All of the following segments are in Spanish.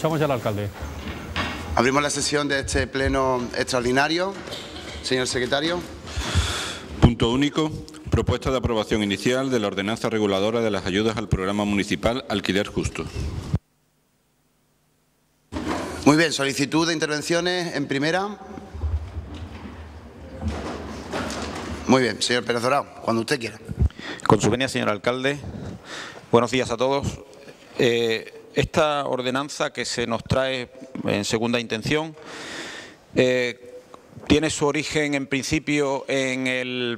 Escuchamos ya al alcalde. Abrimos la sesión de este pleno extraordinario. Señor secretario. Punto único. Propuesta de aprobación inicial de la ordenanza reguladora de las ayudas al programa municipal Alquiler Justo. Muy bien, solicitud de intervenciones en primera. Muy bien, señor Pérez Dorado, cuando usted quiera. Con su venia, señor alcalde. Buenos días a todos. Esta ordenanza que se nos trae en segunda intención tiene su origen en principio en el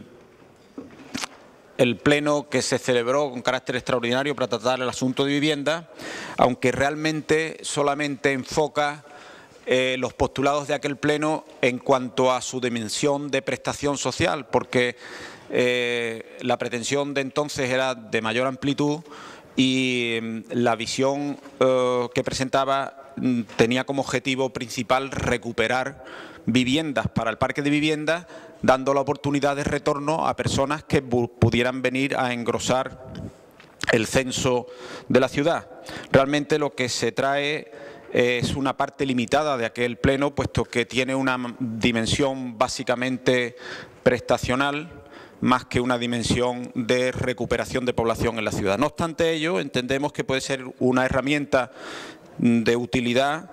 pleno que se celebró con carácter extraordinario para tratar el asunto de vivienda, aunque realmente solamente enfoca los postulados de aquel pleno en cuanto a su dimensión de prestación social, porque la pretensión de entonces era de mayor amplitud y la visión que presentaba tenía como objetivo principal recuperar viviendas para el parque de viviendas, dando la oportunidad de retorno a personas que pudieran venir a engrosar el censo de la ciudad. Realmente lo que se trae es una parte limitada de aquel pleno, puesto que tiene una dimensión básicamente prestacional, más que una dimensión de recuperación de población en la ciudad. No obstante ello, entendemos que puede ser una herramienta de utilidad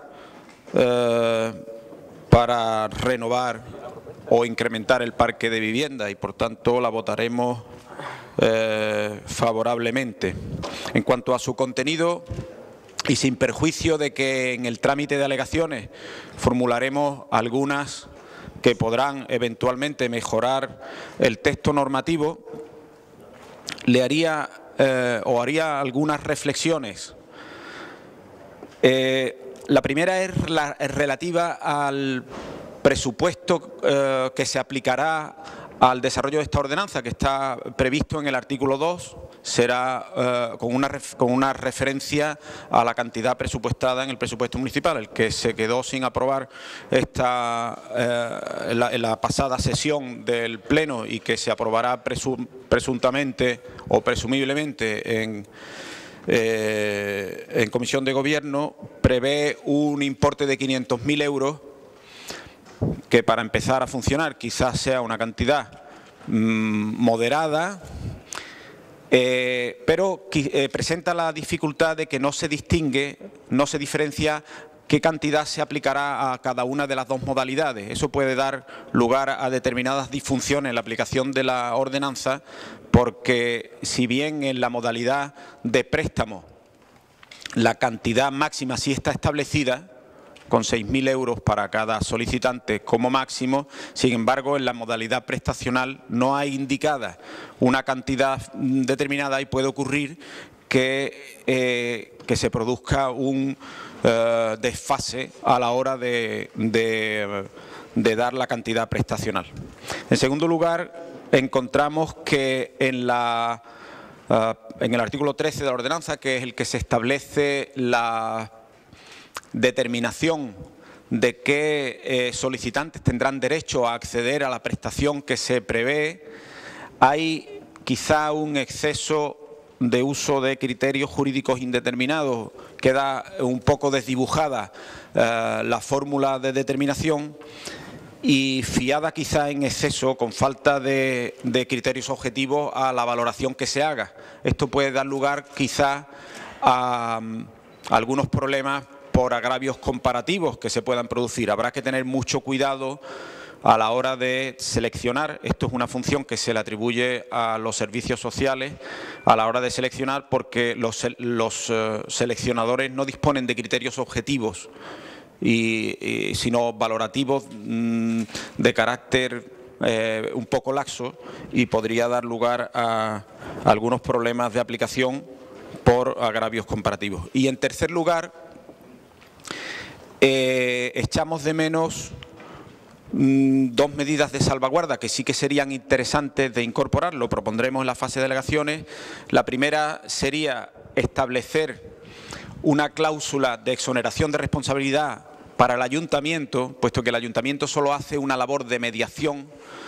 para renovar o incrementar el parque de vivienda y, por tanto, la votaremos favorablemente. En cuanto a su contenido, y sin perjuicio de que en el trámite de alegaciones formularemos algunas que podrán eventualmente mejorar el texto normativo, le haría haría algunas reflexiones. La primera es relativa al presupuesto que se aplicará al desarrollo de esta ordenanza, que está previsto en el artículo 2, será con una referencia a la cantidad presupuestada en el presupuesto municipal. El que se quedó sin aprobar en la pasada sesión del Pleno y que se aprobará presuntamente o presumiblemente en Comisión de Gobierno, prevé un importe de 500.000 euros que, para empezar a funcionar, quizás sea una cantidad moderada, pero presenta la dificultad de que no se distingue, no se diferencia qué cantidad se aplicará a cada una de las dos modalidades. Eso puede dar lugar a determinadas disfunciones en la aplicación de la ordenanza, porque si bien en la modalidad de préstamo la cantidad máxima sí está establecida, con 6.000 euros para cada solicitante como máximo, sin embargo, en la modalidad prestacional no hay indicada una cantidad determinada y puede ocurrir que se produzca un desfase a la hora de dar la cantidad prestacional. En segundo lugar, encontramos que en el artículo 13 de la ordenanza, que es el que se establece la determinación de qué solicitantes tendrán derecho a acceder a la prestación que se prevé, hay quizá un exceso de uso de criterios jurídicos indeterminados. Queda un poco desdibujada la fórmula de determinación y fiada quizá en exceso, con falta de criterios objetivos, a la valoración que se haga. Esto puede dar lugar quizá a algunos problemas por agravios comparativos que se puedan producir. Habrá que tener mucho cuidado a la hora de seleccionar. Esto es una función que se le atribuye a los servicios sociales a la hora de seleccionar, porque los seleccionadores no disponen de criterios objetivos sino valorativos de carácter un poco laxo, y podría dar lugar a algunos problemas de aplicación por agravios comparativos. Y en tercer lugar, echamos de menos dos medidas de salvaguarda que sí que serían interesantes de incorporar. Lo propondremos en la fase de alegaciones. La primera sería establecer una cláusula de exoneración de responsabilidad para el ayuntamiento, puesto que el ayuntamiento solo hace una labor de mediación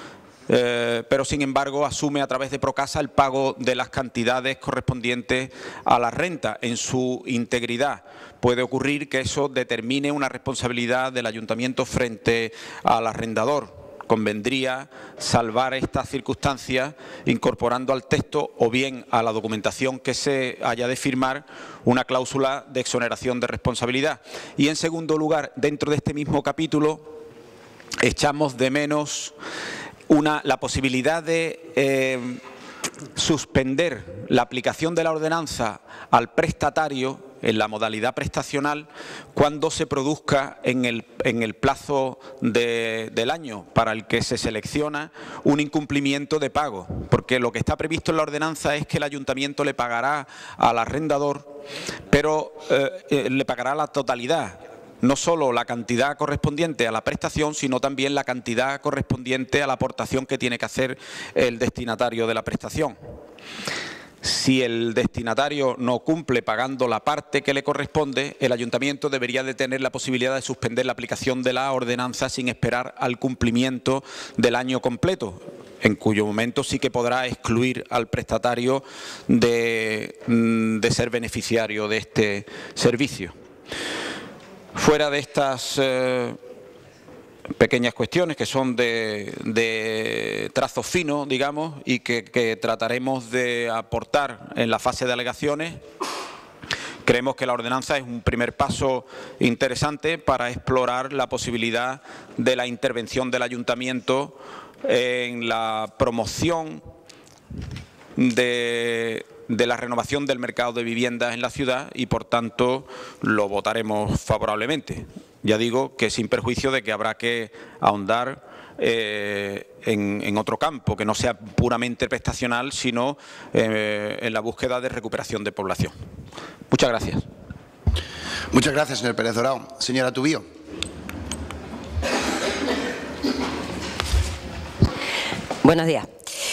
pero sin embargo asume a través de Procasa el pago de las cantidades correspondientes a la renta en su integridad. Puede ocurrir que eso determine una responsabilidad del ayuntamiento frente al arrendador. Convendría salvar estas circunstancias incorporando al texto o bien a la documentación que se haya de firmar una cláusula de exoneración de responsabilidad. Y en segundo lugar, dentro de este mismo capítulo, echamos de menos la posibilidad de suspender la aplicación de la ordenanza al prestatario en la modalidad prestacional cuando se produzca en el plazo del año para el que se selecciona un incumplimiento de pago, porque lo que está previsto en la ordenanza es que el ayuntamiento le pagará al arrendador, pero le pagará la totalidad. No solo la cantidad correspondiente a la prestación, sino también la cantidad correspondiente a la aportación que tiene que hacer el destinatario de la prestación. Si el destinatario no cumple pagando la parte que le corresponde, el ayuntamiento debería de tener la posibilidad de suspender la aplicación de la ordenanza sin esperar al cumplimiento del año completo, en cuyo momento sí que podrá excluir al prestatario de ser beneficiario de este servicio. Fuera de estas pequeñas cuestiones que son de trazo fino, digamos, y que trataremos de aportar en la fase de alegaciones, creemos que la ordenanza es un primer paso interesante para explorar la posibilidad de la intervención del ayuntamiento en la promoción de la renovación del mercado de viviendas en la ciudad y, por tanto, lo votaremos favorablemente. Ya digo que sin perjuicio de que habrá que ahondar en otro campo, que no sea puramente prestacional, sino en la búsqueda de recuperación de población. Muchas gracias. Muchas gracias, señor Pérez Dorao. Señora Tubío. Buenos días.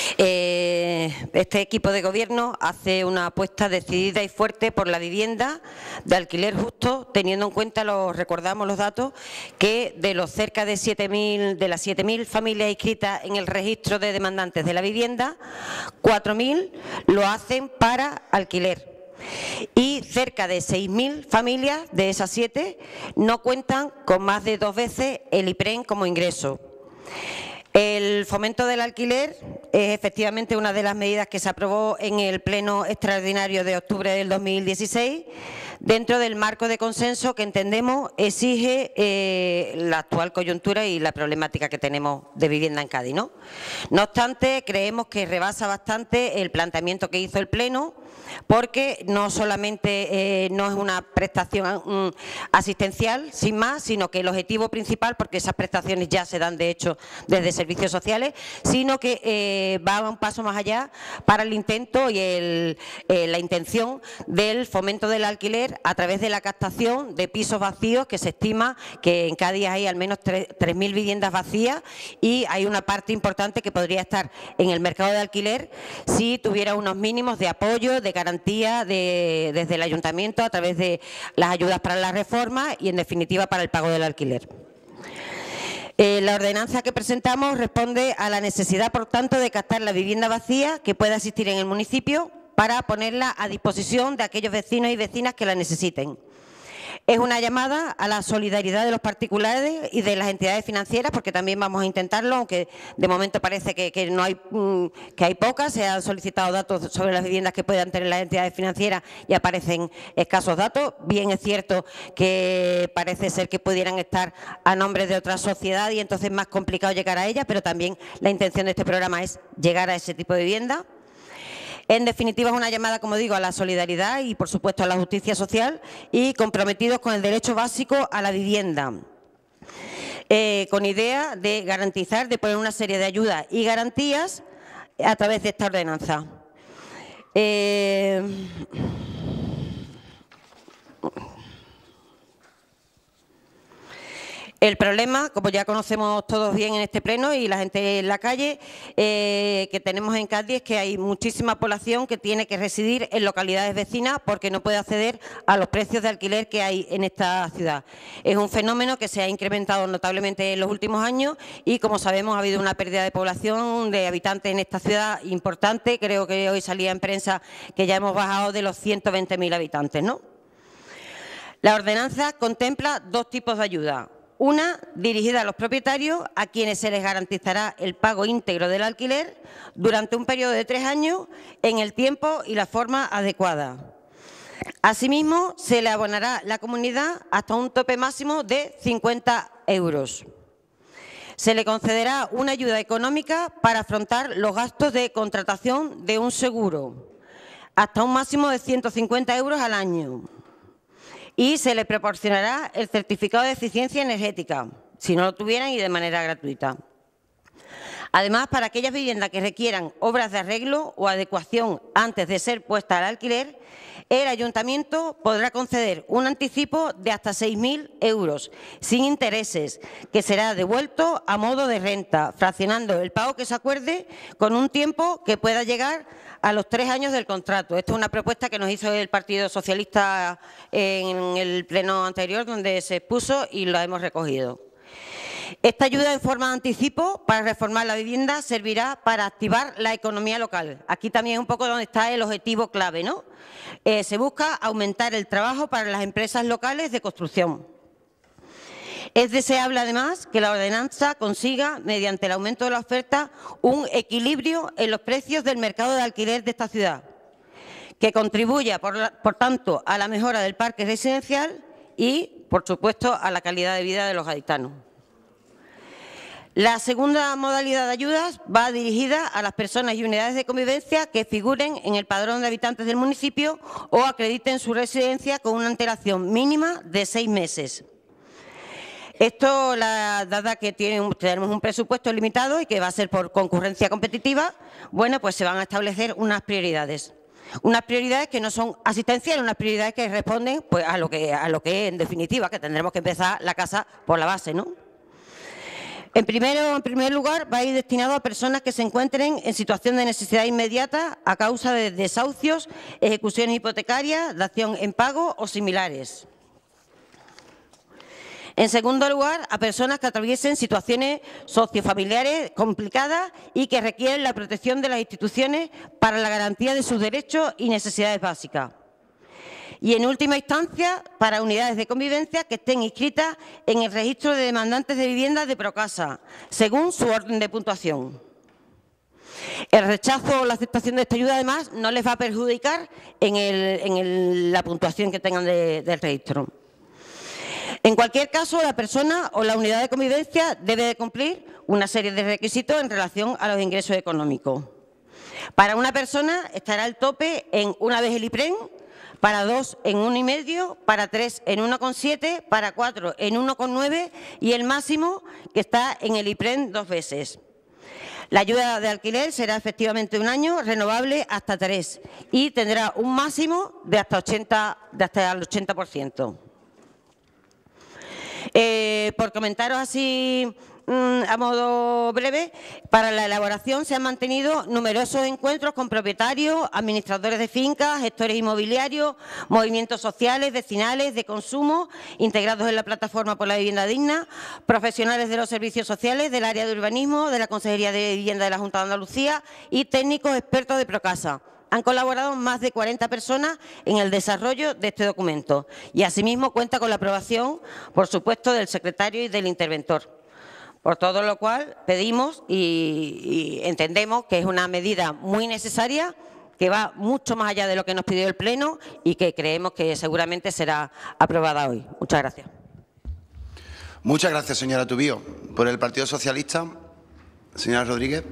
Este equipo de gobierno hace una apuesta decidida y fuerte por la vivienda de alquiler justo, teniendo en cuenta, recordamos los datos, que de los cerca de 7.000 familias inscritas en el registro de demandantes de la vivienda, 4.000 lo hacen para alquiler. Y cerca de 6.000 familias de esas 7 no cuentan con más de 2 veces el IPREN como ingreso. El fomento del alquiler es efectivamente una de las medidas que se aprobó en el Pleno Extraordinario de octubre del 2016, dentro del marco de consenso que entendemos exige la actual coyuntura y la problemática que tenemos de vivienda en Cádiz, ¿no? No obstante, creemos que rebasa bastante el planteamiento que hizo el Pleno, porque no solamente no es una prestación asistencial, sin más, sino que el objetivo principal, porque esas prestaciones ya se dan de hecho desde servicios sociales, sino que va un paso más allá para el intento y la intención del fomento del alquiler a través de la captación de pisos vacíos, que se estima que en Cádiz hay al menos 3.000 viviendas vacías y hay una parte importante que podría estar en el mercado de alquiler si tuviera unos mínimos de apoyo, de garantía desde el ayuntamiento a través de las ayudas para la reforma y, en definitiva, para el pago del alquiler. La ordenanza que presentamos responde a la necesidad, por tanto, de captar la vivienda vacía que pueda existir en el municipio para ponerla a disposición de aquellos vecinos y vecinas que la necesiten. Es una llamada a la solidaridad de los particulares y de las entidades financieras, porque también vamos a intentarlo, aunque de momento parece que no hay, que hay pocas. Se han solicitado datos sobre las viviendas que puedan tener las entidades financieras y aparecen escasos datos. Bien es cierto que parece ser que pudieran estar a nombre de otra sociedad y entonces es más complicado llegar a ellas, pero también la intención de este programa es llegar a ese tipo de vivienda. En definitiva, es una llamada, como digo, a la solidaridad y, por supuesto, a la justicia social y comprometidos con el derecho básico a la vivienda, con idea de garantizar, de poner una serie de ayudas y garantías a través de esta ordenanza. El problema, como ya conocemos todos bien en este pleno y la gente en la calle, que tenemos en Cádiz es que hay muchísima población que tiene que residir en localidades vecinas porque no puede acceder a los precios de alquiler que hay en esta ciudad. Es un fenómeno que se ha incrementado notablemente en los últimos años y, como sabemos, ha habido una pérdida de población, de habitantes en esta ciudad importante. Creo que hoy salía en prensa que ya hemos bajado de los 120.000 habitantes, ¿no? La ordenanza contempla dos tipos de ayuda. Una, dirigida a los propietarios, a quienes se les garantizará el pago íntegro del alquiler durante un periodo de 3 años en el tiempo y la forma adecuada. Asimismo, se le abonará la comunidad hasta un tope máximo de 50 euros. Se le concederá una ayuda económica para afrontar los gastos de contratación de un seguro, hasta un máximo de 150 euros al año. Y se le proporcionará el certificado de eficiencia energética, si no lo tuvieran, y de manera gratuita. Además, para aquellas viviendas que requieran obras de arreglo o adecuación antes de ser puestas al alquiler, el Ayuntamiento podrá conceder un anticipo de hasta 6.000 euros, sin intereses, que será devuelto a modo de renta, fraccionando el pago que se acuerde con un tiempo que pueda llegar a los 3 años del contrato. Esta es una propuesta que nos hizo el Partido Socialista en el pleno anterior, donde se expuso y la hemos recogido. Esta ayuda en forma de anticipo para reformar la vivienda servirá para activar la economía local. Aquí también es un poco donde está el objetivo clave, ¿no? Se busca aumentar el trabajo para las empresas locales de construcción. Es deseable, además, que la ordenanza consiga, mediante el aumento de la oferta, un equilibrio en los precios del mercado de alquiler de esta ciudad, que contribuya, por tanto, a la mejora del parque residencial y, por supuesto, a la calidad de vida de los gaditanos. La segunda modalidad de ayudas va dirigida a las personas y unidades de convivencia que figuren en el padrón de habitantes del municipio o acrediten su residencia con una antelación mínima de 6 meses. Esto, dada que tenemos un presupuesto limitado y que va a ser por concurrencia competitiva, bueno, pues se van a establecer unas prioridades. Unas prioridades que no son asistenciales, unas prioridades que responden pues, a lo que en definitiva, que tendremos que empezar la casa por la base, ¿no? En primer lugar, va a ir destinado a personas que se encuentren en situación de necesidad inmediata a causa de desahucios, ejecuciones hipotecarias, dación en pago o similares. En segundo lugar, a personas que atraviesen situaciones sociofamiliares complicadas y que requieren la protección de las instituciones para la garantía de sus derechos y necesidades básicas. Y, en última instancia, para unidades de convivencia que estén inscritas en el registro de demandantes de viviendas de Procasa, según su orden de puntuación. El rechazo o la aceptación de esta ayuda, además, no les va a perjudicar en la puntuación que tengan del registro. En cualquier caso, la persona o la unidad de convivencia debe de cumplir una serie de requisitos en relación a los ingresos económicos. Para una persona estará el tope en una vez el IPREN, para 2 en 1,5, para 3 en 1,7, para 4 en 1,9 y el máximo que está en el IPREN 2 veces. La ayuda de alquiler será efectivamente 1 año, renovable hasta 3 y tendrá un máximo de hasta el 80%. Por comentaros así a modo breve, para la elaboración se han mantenido numerosos encuentros con propietarios, administradores de fincas, gestores inmobiliarios, movimientos sociales, vecinales, de consumo, integrados en la plataforma por la vivienda digna, profesionales de los servicios sociales, del área de urbanismo, de la Consejería de Vivienda de la Junta de Andalucía y técnicos expertos de Procasa. Han colaborado más de 40 personas en el desarrollo de este documento y, asimismo, cuenta con la aprobación, por supuesto, del secretario y del interventor. Por todo lo cual, pedimos y entendemos que es una medida muy necesaria, que va mucho más allá de lo que nos pidió el Pleno y que creemos que seguramente será aprobada hoy. Muchas gracias. Muchas gracias, señora Tubío. Por el Partido Socialista, señora Rodríguez.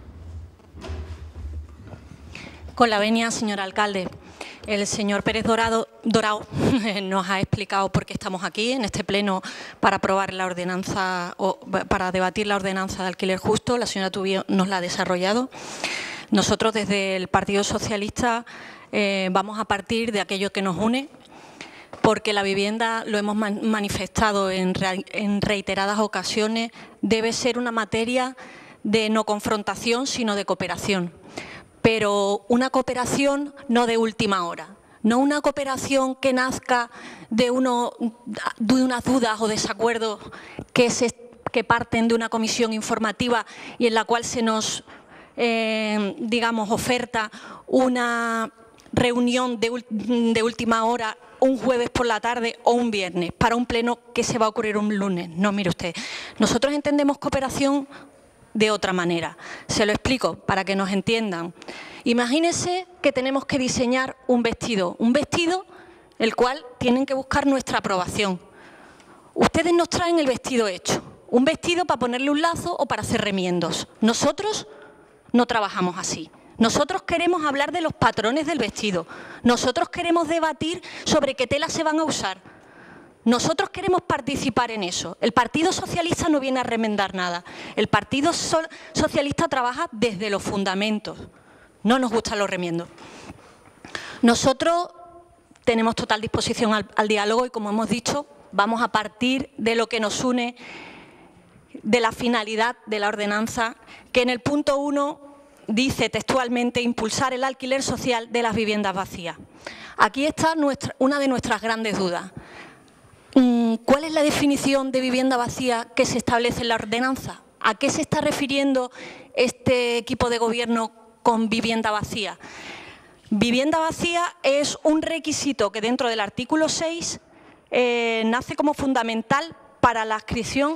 Con la venia, señor alcalde. El señor Pérez Dorado nos ha explicado por qué estamos aquí en este pleno para aprobar la ordenanza o para debatir la ordenanza de alquiler justo. La señora Tubío nos la ha desarrollado. Nosotros desde el Partido Socialista vamos a partir de aquello que nos une. porque la vivienda, lo hemos manifestado en reiteradas ocasiones, debe ser una materia de no confrontación, sino de cooperación. Pero una cooperación no de última hora, no una cooperación que nazca de unas dudas o desacuerdos que parten de una comisión informativa y en la cual se nos, digamos, oferta una reunión de última hora un jueves por la tarde o un viernes para un pleno que se va a ocurrir un lunes. No, mire usted, nosotros entendemos cooperación de otra manera. Se lo explico para que nos entiendan. Imagínense que tenemos que diseñar un vestido el cual tienen que buscar nuestra aprobación. Ustedes nos traen el vestido hecho, un vestido para ponerle un lazo o para hacer remiendos. Nosotros no trabajamos así. Nosotros queremos hablar de los patrones del vestido. Socialistas queremos debatir sobre qué telas se van a usar. Nosotros queremos participar en eso. El Partido Socialista no viene a remendar nada. El Partido Socialista trabaja desde los fundamentos. No nos gustan los remiendos. Nosotros tenemos total disposición al diálogo y, como hemos dicho, vamos a partir de lo que nos une, de la finalidad de la ordenanza, que en el punto 1 dice textualmente impulsar el alquiler social de las viviendas vacías. Aquí está una de nuestras grandes dudas. ¿Cuál es la definición de vivienda vacía que se establece en la ordenanza? ¿A qué se está refiriendo este equipo de gobierno con vivienda vacía? Vivienda vacía es un requisito que dentro del artículo 6 nace como fundamental para la adscripción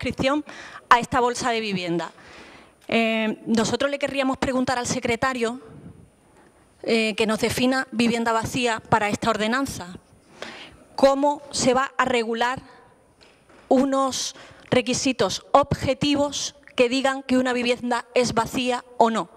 a esta bolsa de vivienda. Nosotros le querríamos preguntar al secretario que nos defina vivienda vacía para esta ordenanza. ¿Cómo se va a regular unos requisitos objetivos que digan que una vivienda es vacía o no?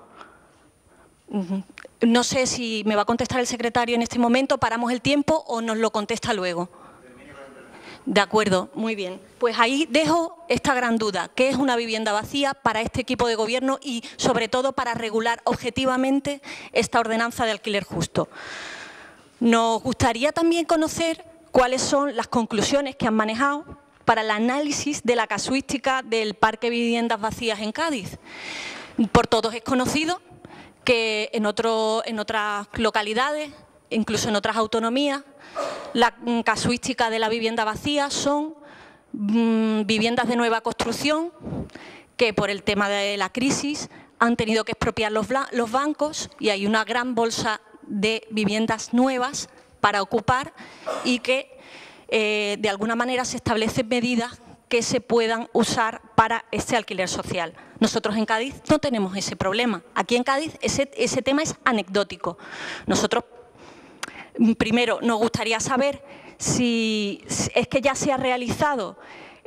No sé si me va a contestar el secretario en este momento, paramos el tiempo o nos lo contesta luego. De acuerdo, muy bien. Pues ahí dejo esta gran duda. ¿Qué es una vivienda vacía para este equipo de gobierno y, sobre todo, para regular objetivamente esta ordenanza de alquiler justo? Nos gustaría también conocer cuáles son las conclusiones que han manejado para el análisis de la casuística del parque de viviendas vacías en Cádiz. Por todos es conocido que en otras localidades, incluso en otras autonomías, la casuística de la vivienda vacía son viviendas de nueva construcción que por el tema de la crisis han tenido que expropiar los bancos y hay una gran bolsa de viviendas nuevas para ocupar y que de alguna manera se establecen medidas que se puedan usar para este alquiler social. Nosotros en Cádiz no tenemos ese problema. Aquí en Cádiz ese tema es anecdótico. Nosotros, primero, nos gustaría saber si es que ya se ha realizado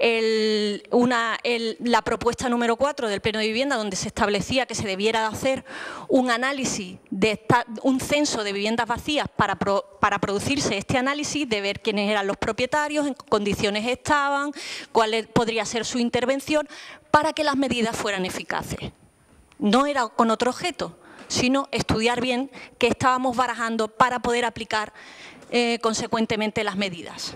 la propuesta número 4 del Pleno de Vivienda, donde se establecía que se debiera de hacer un análisis, un censo de viviendas vacías para producirse este análisis, de ver quiénes eran los propietarios, en qué condiciones estaban, cuál podría ser su intervención, para que las medidas fueran eficaces. No era con otro objeto, sino estudiar bien qué estábamos barajando para poder aplicar consecuentemente las medidas.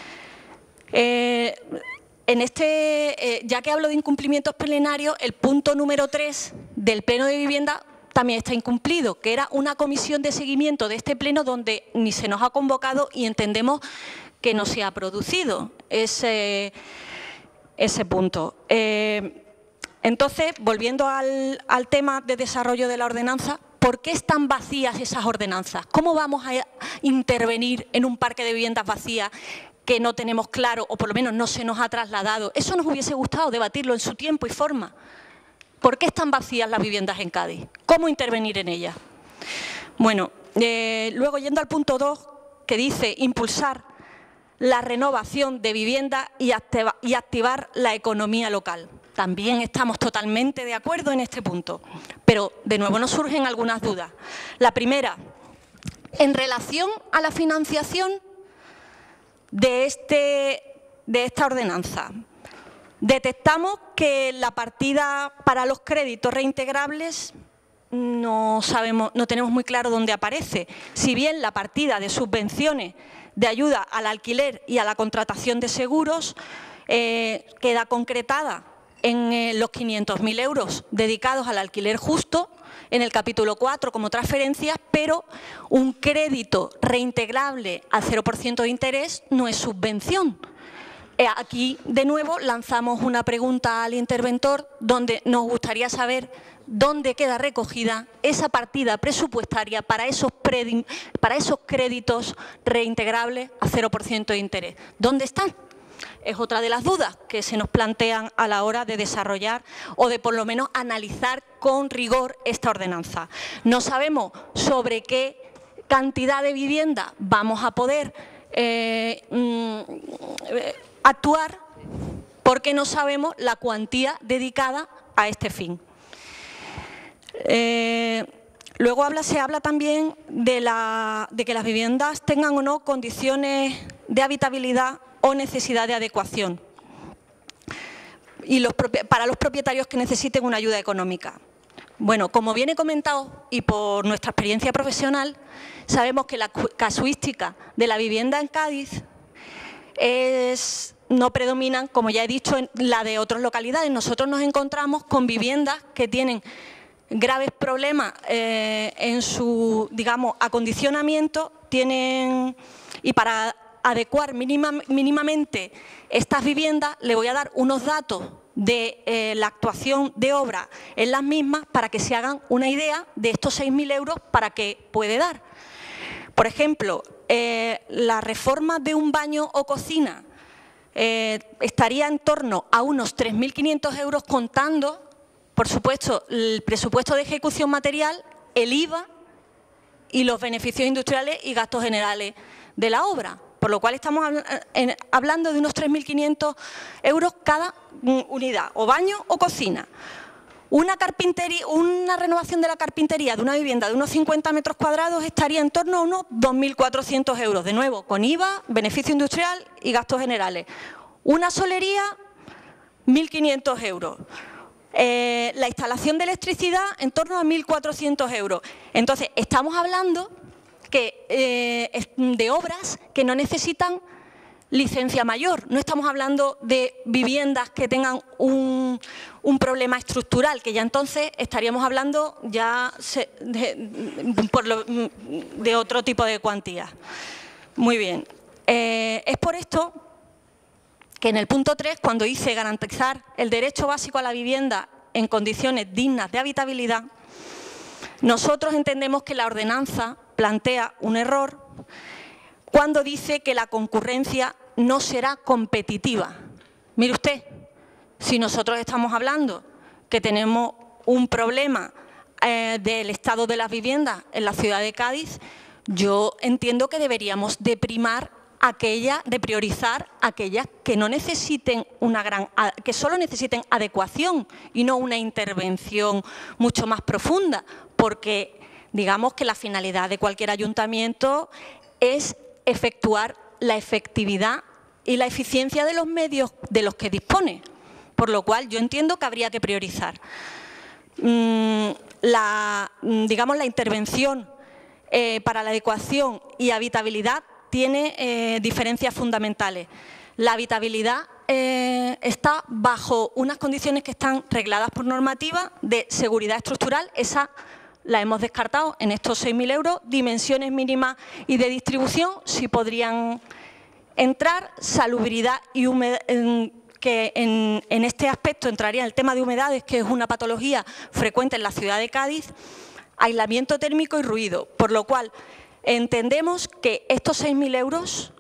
Ya que hablo de incumplimientos plenarios, el punto número 3 del Pleno de Vivienda también está incumplido, que era una comisión de seguimiento de este pleno donde ni se nos ha convocado y entendemos que no se ha producido ese punto. Entonces, volviendo al tema de desarrollo de la ordenanza, ¿por qué están vacías esas ordenanzas? ¿Cómo vamos a intervenir en un parque de viviendas vacías que no tenemos claro o por lo menos no se nos ha trasladado? Eso nos hubiese gustado debatirlo en su tiempo y forma. ¿Por qué están vacías las viviendas en Cádiz? ¿Cómo intervenir en ellas? Bueno, luego yendo al punto 2, que dice impulsar la renovación de vivienda y activar la economía local. También estamos totalmente de acuerdo en este punto, pero de nuevo nos surgen algunas dudas. La primera, en relación a la financiación de esta ordenanza, detectamos que la partida para los créditos reintegrables no tenemos muy claro dónde aparece. Si bien la partida de subvenciones de ayuda al alquiler y a la contratación de seguros queda concretada en los 500.000 euros dedicados al alquiler justo, en el capítulo 4 como transferencias, pero un crédito reintegrable al 0% de interés no es subvención. Aquí, de nuevo, lanzamos una pregunta al interventor donde nos gustaría saber dónde queda recogida esa partida presupuestaria para esos créditos reintegrables a 0% de interés. ¿Dónde están? Es otra de las dudas que se nos plantean a la hora de desarrollar o de por lo menos analizar con rigor esta ordenanza. No sabemos sobre qué cantidad de vivienda vamos a poder actuar porque no sabemos la cuantía dedicada a este fin. Luego se habla también de que las viviendas tengan o no condiciones de habitabilidad o necesidad de adecuación y para los propietarios que necesiten una ayuda económica. Bueno, como bien he comentado y por nuestra experiencia profesional, sabemos que la casuística de la vivienda en Cádiz no predominan, como ya he dicho, en la de otras localidades. Nosotros nos encontramos con viviendas que tienen graves problemas en su, digamos, acondicionamiento, y para adecuar mínimamente estas viviendas, le voy a dar unos datos de la actuación de obra en las mismas para que se hagan una idea de estos 6.000 euros para qué puede dar. Por ejemplo, la reforma de un baño o cocina estaría en torno a unos 3.500 euros contando, por supuesto, el presupuesto de ejecución material, el IVA y los beneficios industriales y gastos generales de la obra. Por lo cual estamos hablando de unos 3.500 euros cada unidad, o baño o cocina. Una renovación de la carpintería de una vivienda de unos 50 metros cuadrados estaría en torno a unos 2.400 euros, de nuevo, con IVA, beneficio industrial y gastos generales. Una solería, 1.500 euros. La instalación de electricidad en torno a 1.400 euros. Entonces, estamos hablando de obras que no necesitan licencia mayor. No estamos hablando de viviendas que tengan un problema estructural, que ya entonces estaríamos hablando ya de otro tipo de cuantías. Muy bien. Es por esto que en el punto 3, cuando dice garantizar el derecho básico a la vivienda en condiciones dignas de habitabilidad, nosotros entendemos que la ordenanza plantea un error cuando dice que la concurrencia no será competitiva. Mire usted, si nosotros estamos hablando que tenemos un problema del estado de las viviendas en la ciudad de Cádiz, yo entiendo que deberíamos de priorizar aquellas que no necesiten que solo necesiten adecuación y no una intervención mucho más profunda, porque digamos que la finalidad de cualquier ayuntamiento es efectuar la efectividad y la eficiencia de los medios de los que dispone, por lo cual yo entiendo que habría que priorizar. La intervención para la adecuación y habitabilidad tiene diferencias fundamentales. La habitabilidad está bajo unas condiciones que están regladas por normativa de seguridad estructural, esa la hemos descartado en estos 6.000 euros, dimensiones mínimas y de distribución, sí podrían entrar, salubridad y humedad, que en este aspecto entraría el tema de humedades, que es una patología frecuente en la ciudad de Cádiz, aislamiento térmico y ruido, por lo cual entendemos que estos 6.000 euros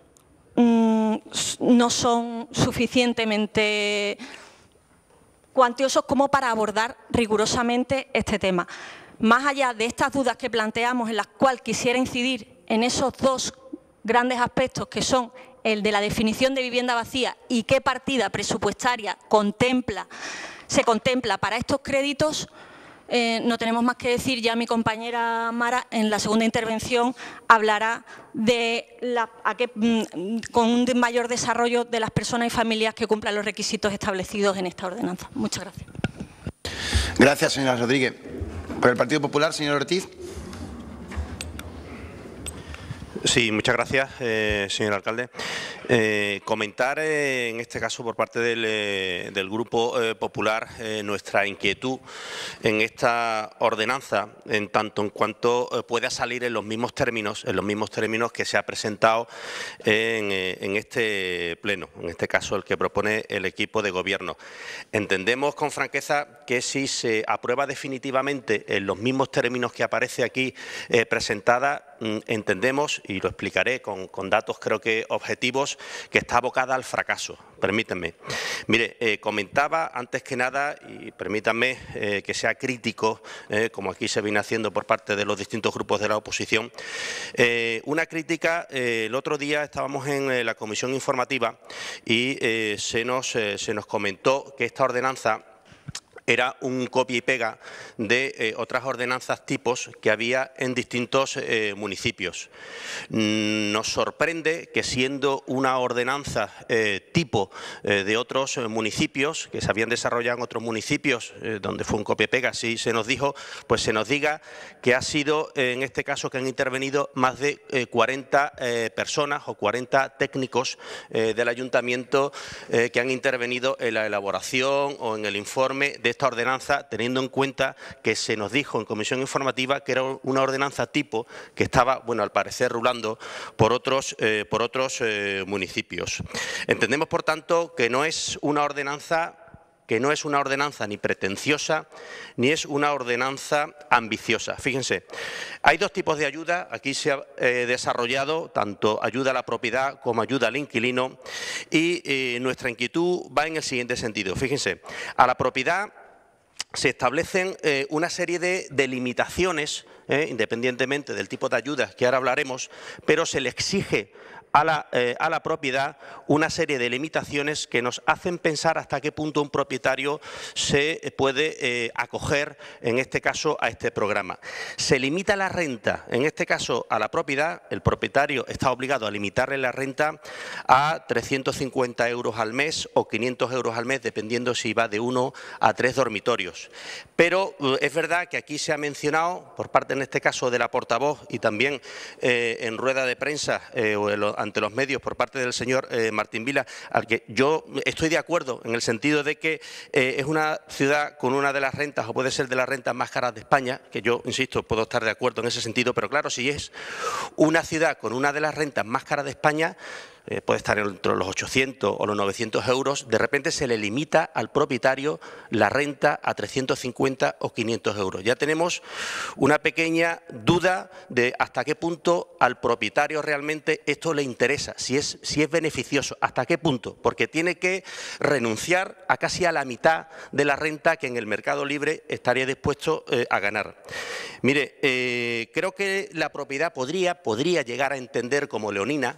no son suficientemente cuantiosos como para abordar rigurosamente este tema. Más allá de estas dudas que planteamos, en las cuales quisiera incidir en esos dos grandes aspectos, que son el de la definición de vivienda vacía y qué partida presupuestaria se contempla para estos créditos, no tenemos más que decir. Ya mi compañera Mara, en la segunda intervención, hablará con un mayor desarrollo de las personas y familias que cumplan los requisitos establecidos en esta ordenanza. Muchas gracias. Gracias, señora Rodríguez. Por el Partido Popular, señor Ortiz. Sí, muchas gracias, señor alcalde. Comentar en este caso por parte del Grupo Popular nuestra inquietud en esta ordenanza, en tanto en cuanto pueda salir en los mismos términos que se ha presentado en este pleno, en este caso el que propone el equipo de gobierno. Entendemos con franqueza que si se aprueba definitivamente en los mismos términos que aparece aquí presentada, entendemos, y lo explicaré con datos creo que objetivos, que está abocada al fracaso. Permítanme. Mire, comentaba antes que nada, y permítanme que sea crítico, como aquí se viene haciendo por parte de los distintos grupos de la oposición, una crítica. El otro día estábamos en la comisión informativa y se nos comentó que esta ordenanza era un copia y pega de otras ordenanzas tipos que había en distintos municipios. Nos sorprende que, siendo una ordenanza tipo de otros municipios, que se habían desarrollado en otros municipios, donde fue un copia y pega, así se nos dijo, pues se nos diga que ha sido, en este caso, que han intervenido más de 40 personas o 40 técnicos del ayuntamiento que han intervenido en la elaboración o en el informe de esta ordenanza, teniendo en cuenta que se nos dijo en comisión informativa que era una ordenanza tipo que estaba, bueno, al parecer rulando por otros municipios. Entendemos, por tanto, que no es una ordenanza ni pretenciosa, ni es una ordenanza ambiciosa. Fíjense, hay dos tipos de ayuda. Aquí se ha desarrollado tanto ayuda a la propiedad como ayuda al inquilino, y nuestra inquietud va en el siguiente sentido. Fíjense, a la propiedad se establecen una serie de limitaciones, independientemente del tipo de ayudas que ahora hablaremos, pero se le exige a la propiedad una serie de limitaciones que nos hacen pensar hasta qué punto un propietario se puede acoger, en este caso, a este programa. Se limita la renta, en este caso a la propiedad. El propietario está obligado a limitarle la renta a 350 euros al mes o 500 euros al mes, dependiendo si va de 1 a 3 dormitorios. Pero es verdad que aquí se ha mencionado, por parte en este caso de la portavoz y también en rueda de prensa ante los medios por parte del señor Martín Vila, al que yo estoy de acuerdo en el sentido de que es una ciudad con una de las rentas, o puede ser de las rentas más caras de España, que yo, insisto, puedo estar de acuerdo en ese sentido, pero claro, si es una ciudad con una de las rentas más caras de España, puede estar entre los 800 o los 900 euros, de repente se le limita al propietario la renta a 350 o 500 euros. Ya tenemos una pequeña duda de hasta qué punto al propietario realmente esto le interesa, si es beneficioso, hasta qué punto, porque tiene que renunciar a casi a la mitad de la renta que en el mercado libre estaría dispuesto a ganar. Mire, creo que la propiedad podría llegar a entender como leonina,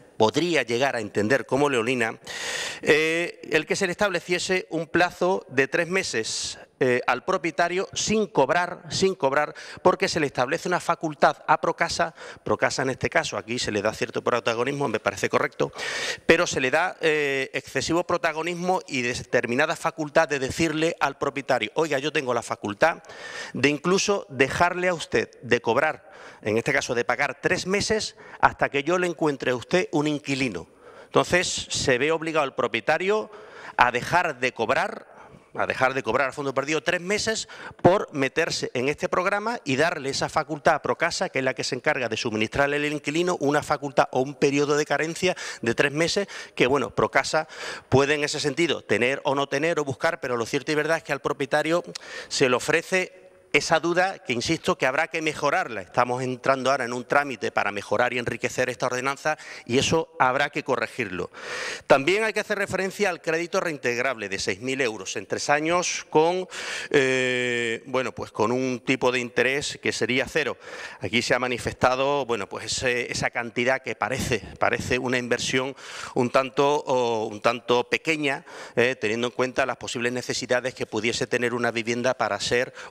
el que se le estableciese un plazo de 3 meses al propietario sin cobrar, porque se le establece una facultad a Procasa en este caso, aquí se le da cierto protagonismo, me parece correcto, pero se le da excesivo protagonismo y determinada facultad de decirle al propietario: oiga, yo tengo la facultad de incluso dejarle a usted de cobrar, en este caso de pagar 3 meses, hasta que yo le encuentre a usted un inquilino. Entonces se ve obligado el propietario a dejar de cobrar a fondo perdido 3 meses por meterse en este programa y darle esa facultad a Procasa, que es la que se encarga de suministrarle al inquilino una facultad o un periodo de carencia de 3 meses que, bueno, Procasa puede en ese sentido tener o no tener o buscar, pero lo cierto y verdad es que al propietario se le ofrece esa duda que, insisto, que habrá que mejorarla. Estamos entrando ahora en un trámite para mejorar y enriquecer esta ordenanza y eso habrá que corregirlo. También hay que hacer referencia al crédito reintegrable de 6.000 euros en 3 años con, bueno, pues con un tipo de interés que sería 0. Aquí se ha manifestado, bueno, pues esa cantidad que parece una inversión un tanto pequeña, teniendo en cuenta las posibles necesidades que pudiese tener una vivienda para ser o en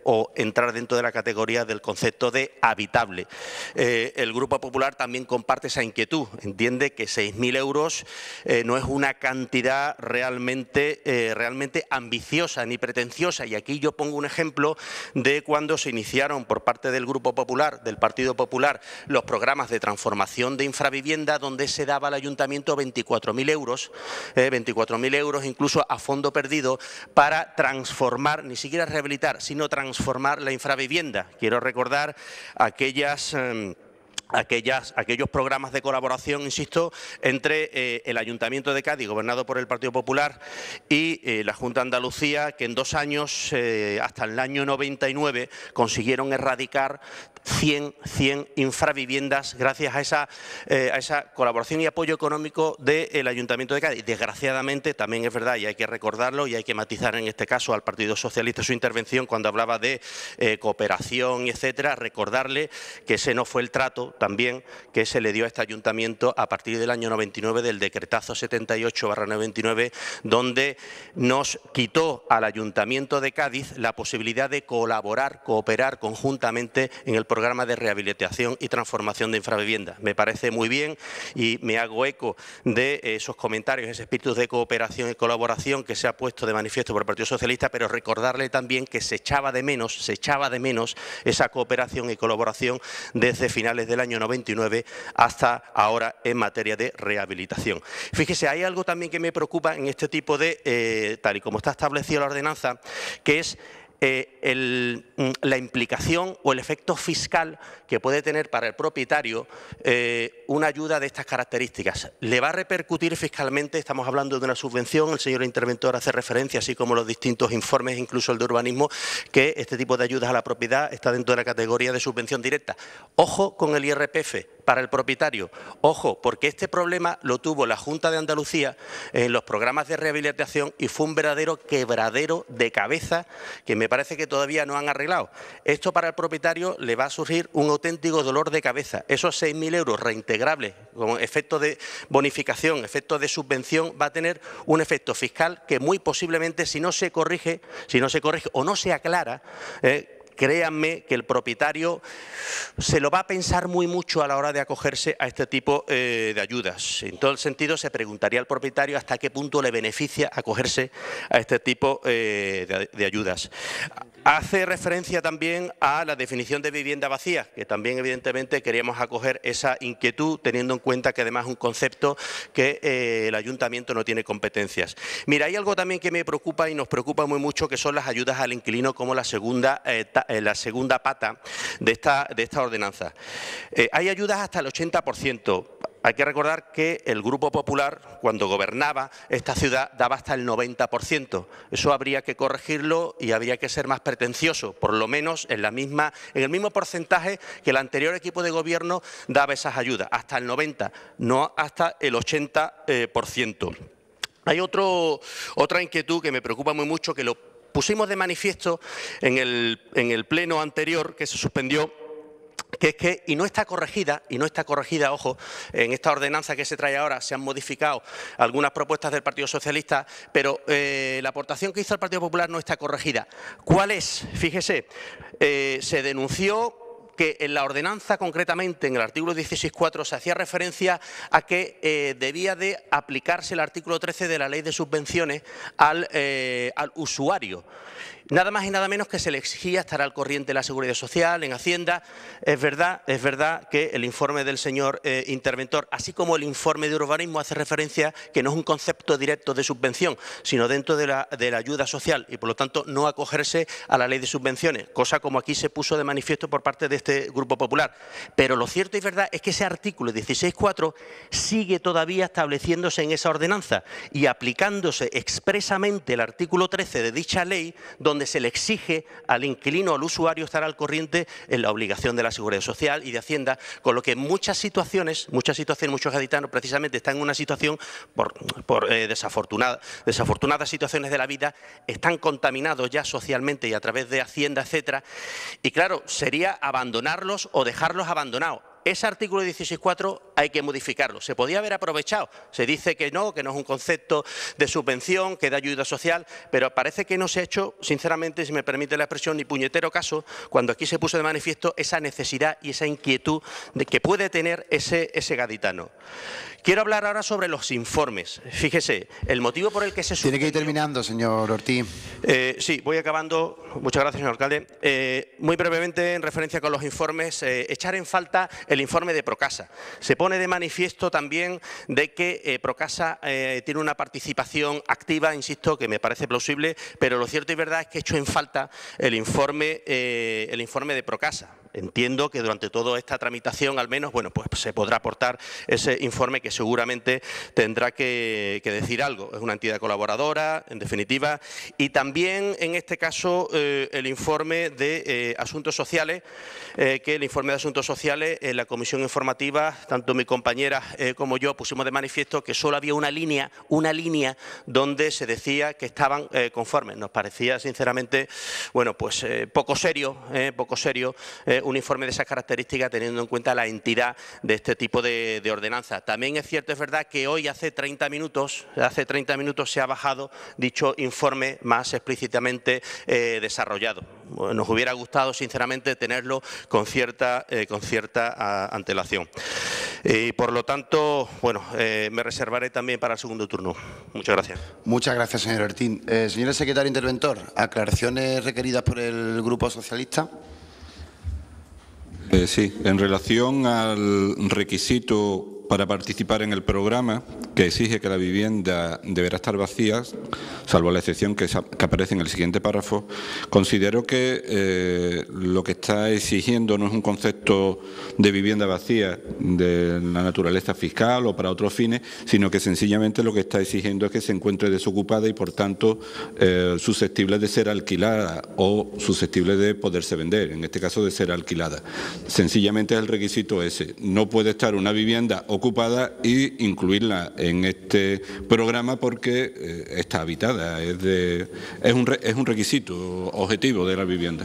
entrar dentro de la categoría del concepto de habitable. El Grupo Popular también comparte esa inquietud, entiende que 6.000 euros no es una cantidad realmente ambiciosa ni pretenciosa, y aquí yo pongo un ejemplo de cuando se iniciaron por parte del Grupo Popular, del Partido Popular, los programas de transformación de infravivienda, donde se daba al Ayuntamiento 24.000 euros, 24.000 euros incluso a fondo perdido, para transformar, ni siquiera rehabilitar, sino transformar la infravivienda. Quiero recordar aquellos programas de colaboración, insisto, entre el Ayuntamiento de Cádiz, gobernado por el Partido Popular, y la Junta de Andalucía, que en 2 años, hasta el año 99, consiguieron erradicar 100 infraviviendas gracias a esa colaboración y apoyo económico del Ayuntamiento de Cádiz. Desgraciadamente, también es verdad, y hay que recordarlo, y hay que matizar en este caso al Partido Socialista su intervención cuando hablaba de cooperación, etcétera, recordarle que ese no fue el trato también que se le dio a este ayuntamiento a partir del año 99, del decretazo 78/99, donde nos quitó al Ayuntamiento de Cádiz la posibilidad de colaborar, cooperar conjuntamente en el programa de rehabilitación y transformación de infravivienda. Me parece muy bien y me hago eco de esos comentarios, ese espíritu de cooperación y colaboración que se ha puesto de manifiesto por el Partido Socialista, pero recordarle también que se echaba de menos esa cooperación y colaboración desde finales del año 99 hasta ahora en materia de rehabilitación. Fíjese, hay algo también que me preocupa en este tipo de, tal y como está establecida la ordenanza, que es la implicación o el efecto fiscal que puede tener para el propietario una ayuda de estas características. Le va a repercutir fiscalmente, estamos hablando de una subvención, el señor interventor hace referencia, así como los distintos informes, incluso el de urbanismo, que este tipo de ayudas a la propiedad está dentro de la categoría de subvención directa. Ojo con el IRPF para el propietario, ojo, porque este problema lo tuvo la Junta de Andalucía en los programas de rehabilitación y fue un verdadero quebradero de cabeza que me parece que todavía no han arreglado. Esto para el propietario le va a surgir un auténtico dolor de cabeza. Esos 6.000 euros reintegrables con efecto de bonificación, efecto de subvención, va a tener un efecto fiscal que muy posiblemente, si no se corrige o no se aclara, créanme que el propietario se lo va a pensar muy mucho a la hora de acogerse a este tipo de ayudas. En todo el sentido, se preguntaría al propietario hasta qué punto le beneficia acogerse a este tipo de ayudas. Hace referencia también a la definición de vivienda vacía, que también evidentemente queríamos acoger esa inquietud, teniendo en cuenta que además es un concepto que el ayuntamiento no tiene competencias. Mira, hay algo también que me preocupa y nos preocupa muy mucho, que son las ayudas al inquilino como la segunda pata de esta ordenanza. Hay ayudas hasta el 80%. Hay que recordar que el Grupo Popular, cuando gobernaba esta ciudad, daba hasta el 90%. Eso habría que corregirlo y habría que ser más pretencioso, por lo menos en el mismo porcentaje que el anterior equipo de gobierno daba esas ayudas, hasta el 90%, no hasta el 80%. Hay otra inquietud que me preocupa muy mucho, que lo pusimos de manifiesto en el pleno anterior que se suspendió, que es que, y no está corregida, ojo, en esta ordenanza que se trae ahora se han modificado algunas propuestas del Partido Socialista, pero la aportación que hizo el Partido Popular no está corregida. ¿Cuál es? Fíjese, se denunció que en la ordenanza, concretamente en el artículo 16.4, se hacía referencia a que debía de aplicarse el artículo 13 de la Ley de Subvenciones al usuario. Nada más y nada menos que se le exigía estar al corriente de la Seguridad Social, en Hacienda. Es verdad que el informe del señor interventor, así como el informe de urbanismo, hace referencia que no es un concepto directo de subvención, sino dentro de la ayuda social y, por lo tanto, no acogerse a la Ley de Subvenciones, cosa como aquí se puso de manifiesto por parte de este Grupo Popular. Pero lo cierto y verdad es que ese artículo 16.4 sigue todavía estableciéndose en esa ordenanza y aplicándose expresamente el artículo 13 de dicha ley, donde se le exige al inquilino o al usuario estar al corriente en la obligación de la Seguridad Social y de Hacienda, con lo que en muchos gaditanos precisamente están en una situación por desafortunadas situaciones de la vida, están contaminados ya socialmente y a través de Hacienda, etcétera, y claro, sería abandonarlos o dejarlos abandonados. ese artículo 16.4 hay que modificarlo. Se podía haber aprovechado. Se dice que no es un concepto de subvención, que da ayuda social, pero parece que no se ha hecho, sinceramente, si me permite la expresión, ni puñetero caso, cuando aquí se puso de manifiesto esa necesidad y esa inquietud de que puede tener ese gaditano. Quiero hablar ahora sobre los informes. Fíjese, el motivo por el que se suspendió... Tiene que ir terminando, señor Ortiz. Sí, voy acabando. Muchas gracias, señor alcalde. Muy brevemente, en referencia con los informes, echar en falta el informe de Procasa. Se pone de manifiesto también de que Procasa tiene una participación activa, insisto, que me parece plausible, pero lo cierto y verdad es que echo en falta el informe de Procasa. Entiendo que durante toda esta tramitación, al menos, bueno, pues se podrá aportar ese informe que seguramente tendrá que decir algo. Es una entidad colaboradora, en definitiva, y también, en este caso, el informe de Asuntos Sociales, que el informe de Asuntos Sociales, en la comisión informativa, tanto mi compañera como yo pusimos de manifiesto que solo había una línea donde se decía que estaban conformes. Nos parecía, sinceramente, bueno, pues poco serio, un informe de esas características teniendo en cuenta la entidad de este tipo de ordenanza. También es cierto, es verdad que hoy hace 30 minutos se ha bajado dicho informe más explícitamente desarrollado. Nos hubiera gustado, sinceramente, tenerlo con cierta antelación. Y por lo tanto, bueno, me reservaré también para el segundo turno. Muchas gracias. Muchas gracias, señor Ortiz. Señor secretario interventor, aclaraciones requeridas por el Grupo Socialista. Sí, en relación al requisito para participar en el programa, que exige que la vivienda deberá estar vacía, salvo la excepción que aparece en el siguiente párrafo, considero que lo que está exigiendo no es un concepto de vivienda vacía de la naturaleza fiscal o para otros fines, sino que sencillamente lo que está exigiendo es que se encuentre desocupada y, por tanto, susceptible de ser alquilada o susceptible de poderse vender, en este caso de ser alquilada. Sencillamente es el requisito ese. No puede estar una vivienda ocupada y incluirla en este programa porque está habitada. Es un requisito objetivo de la vivienda.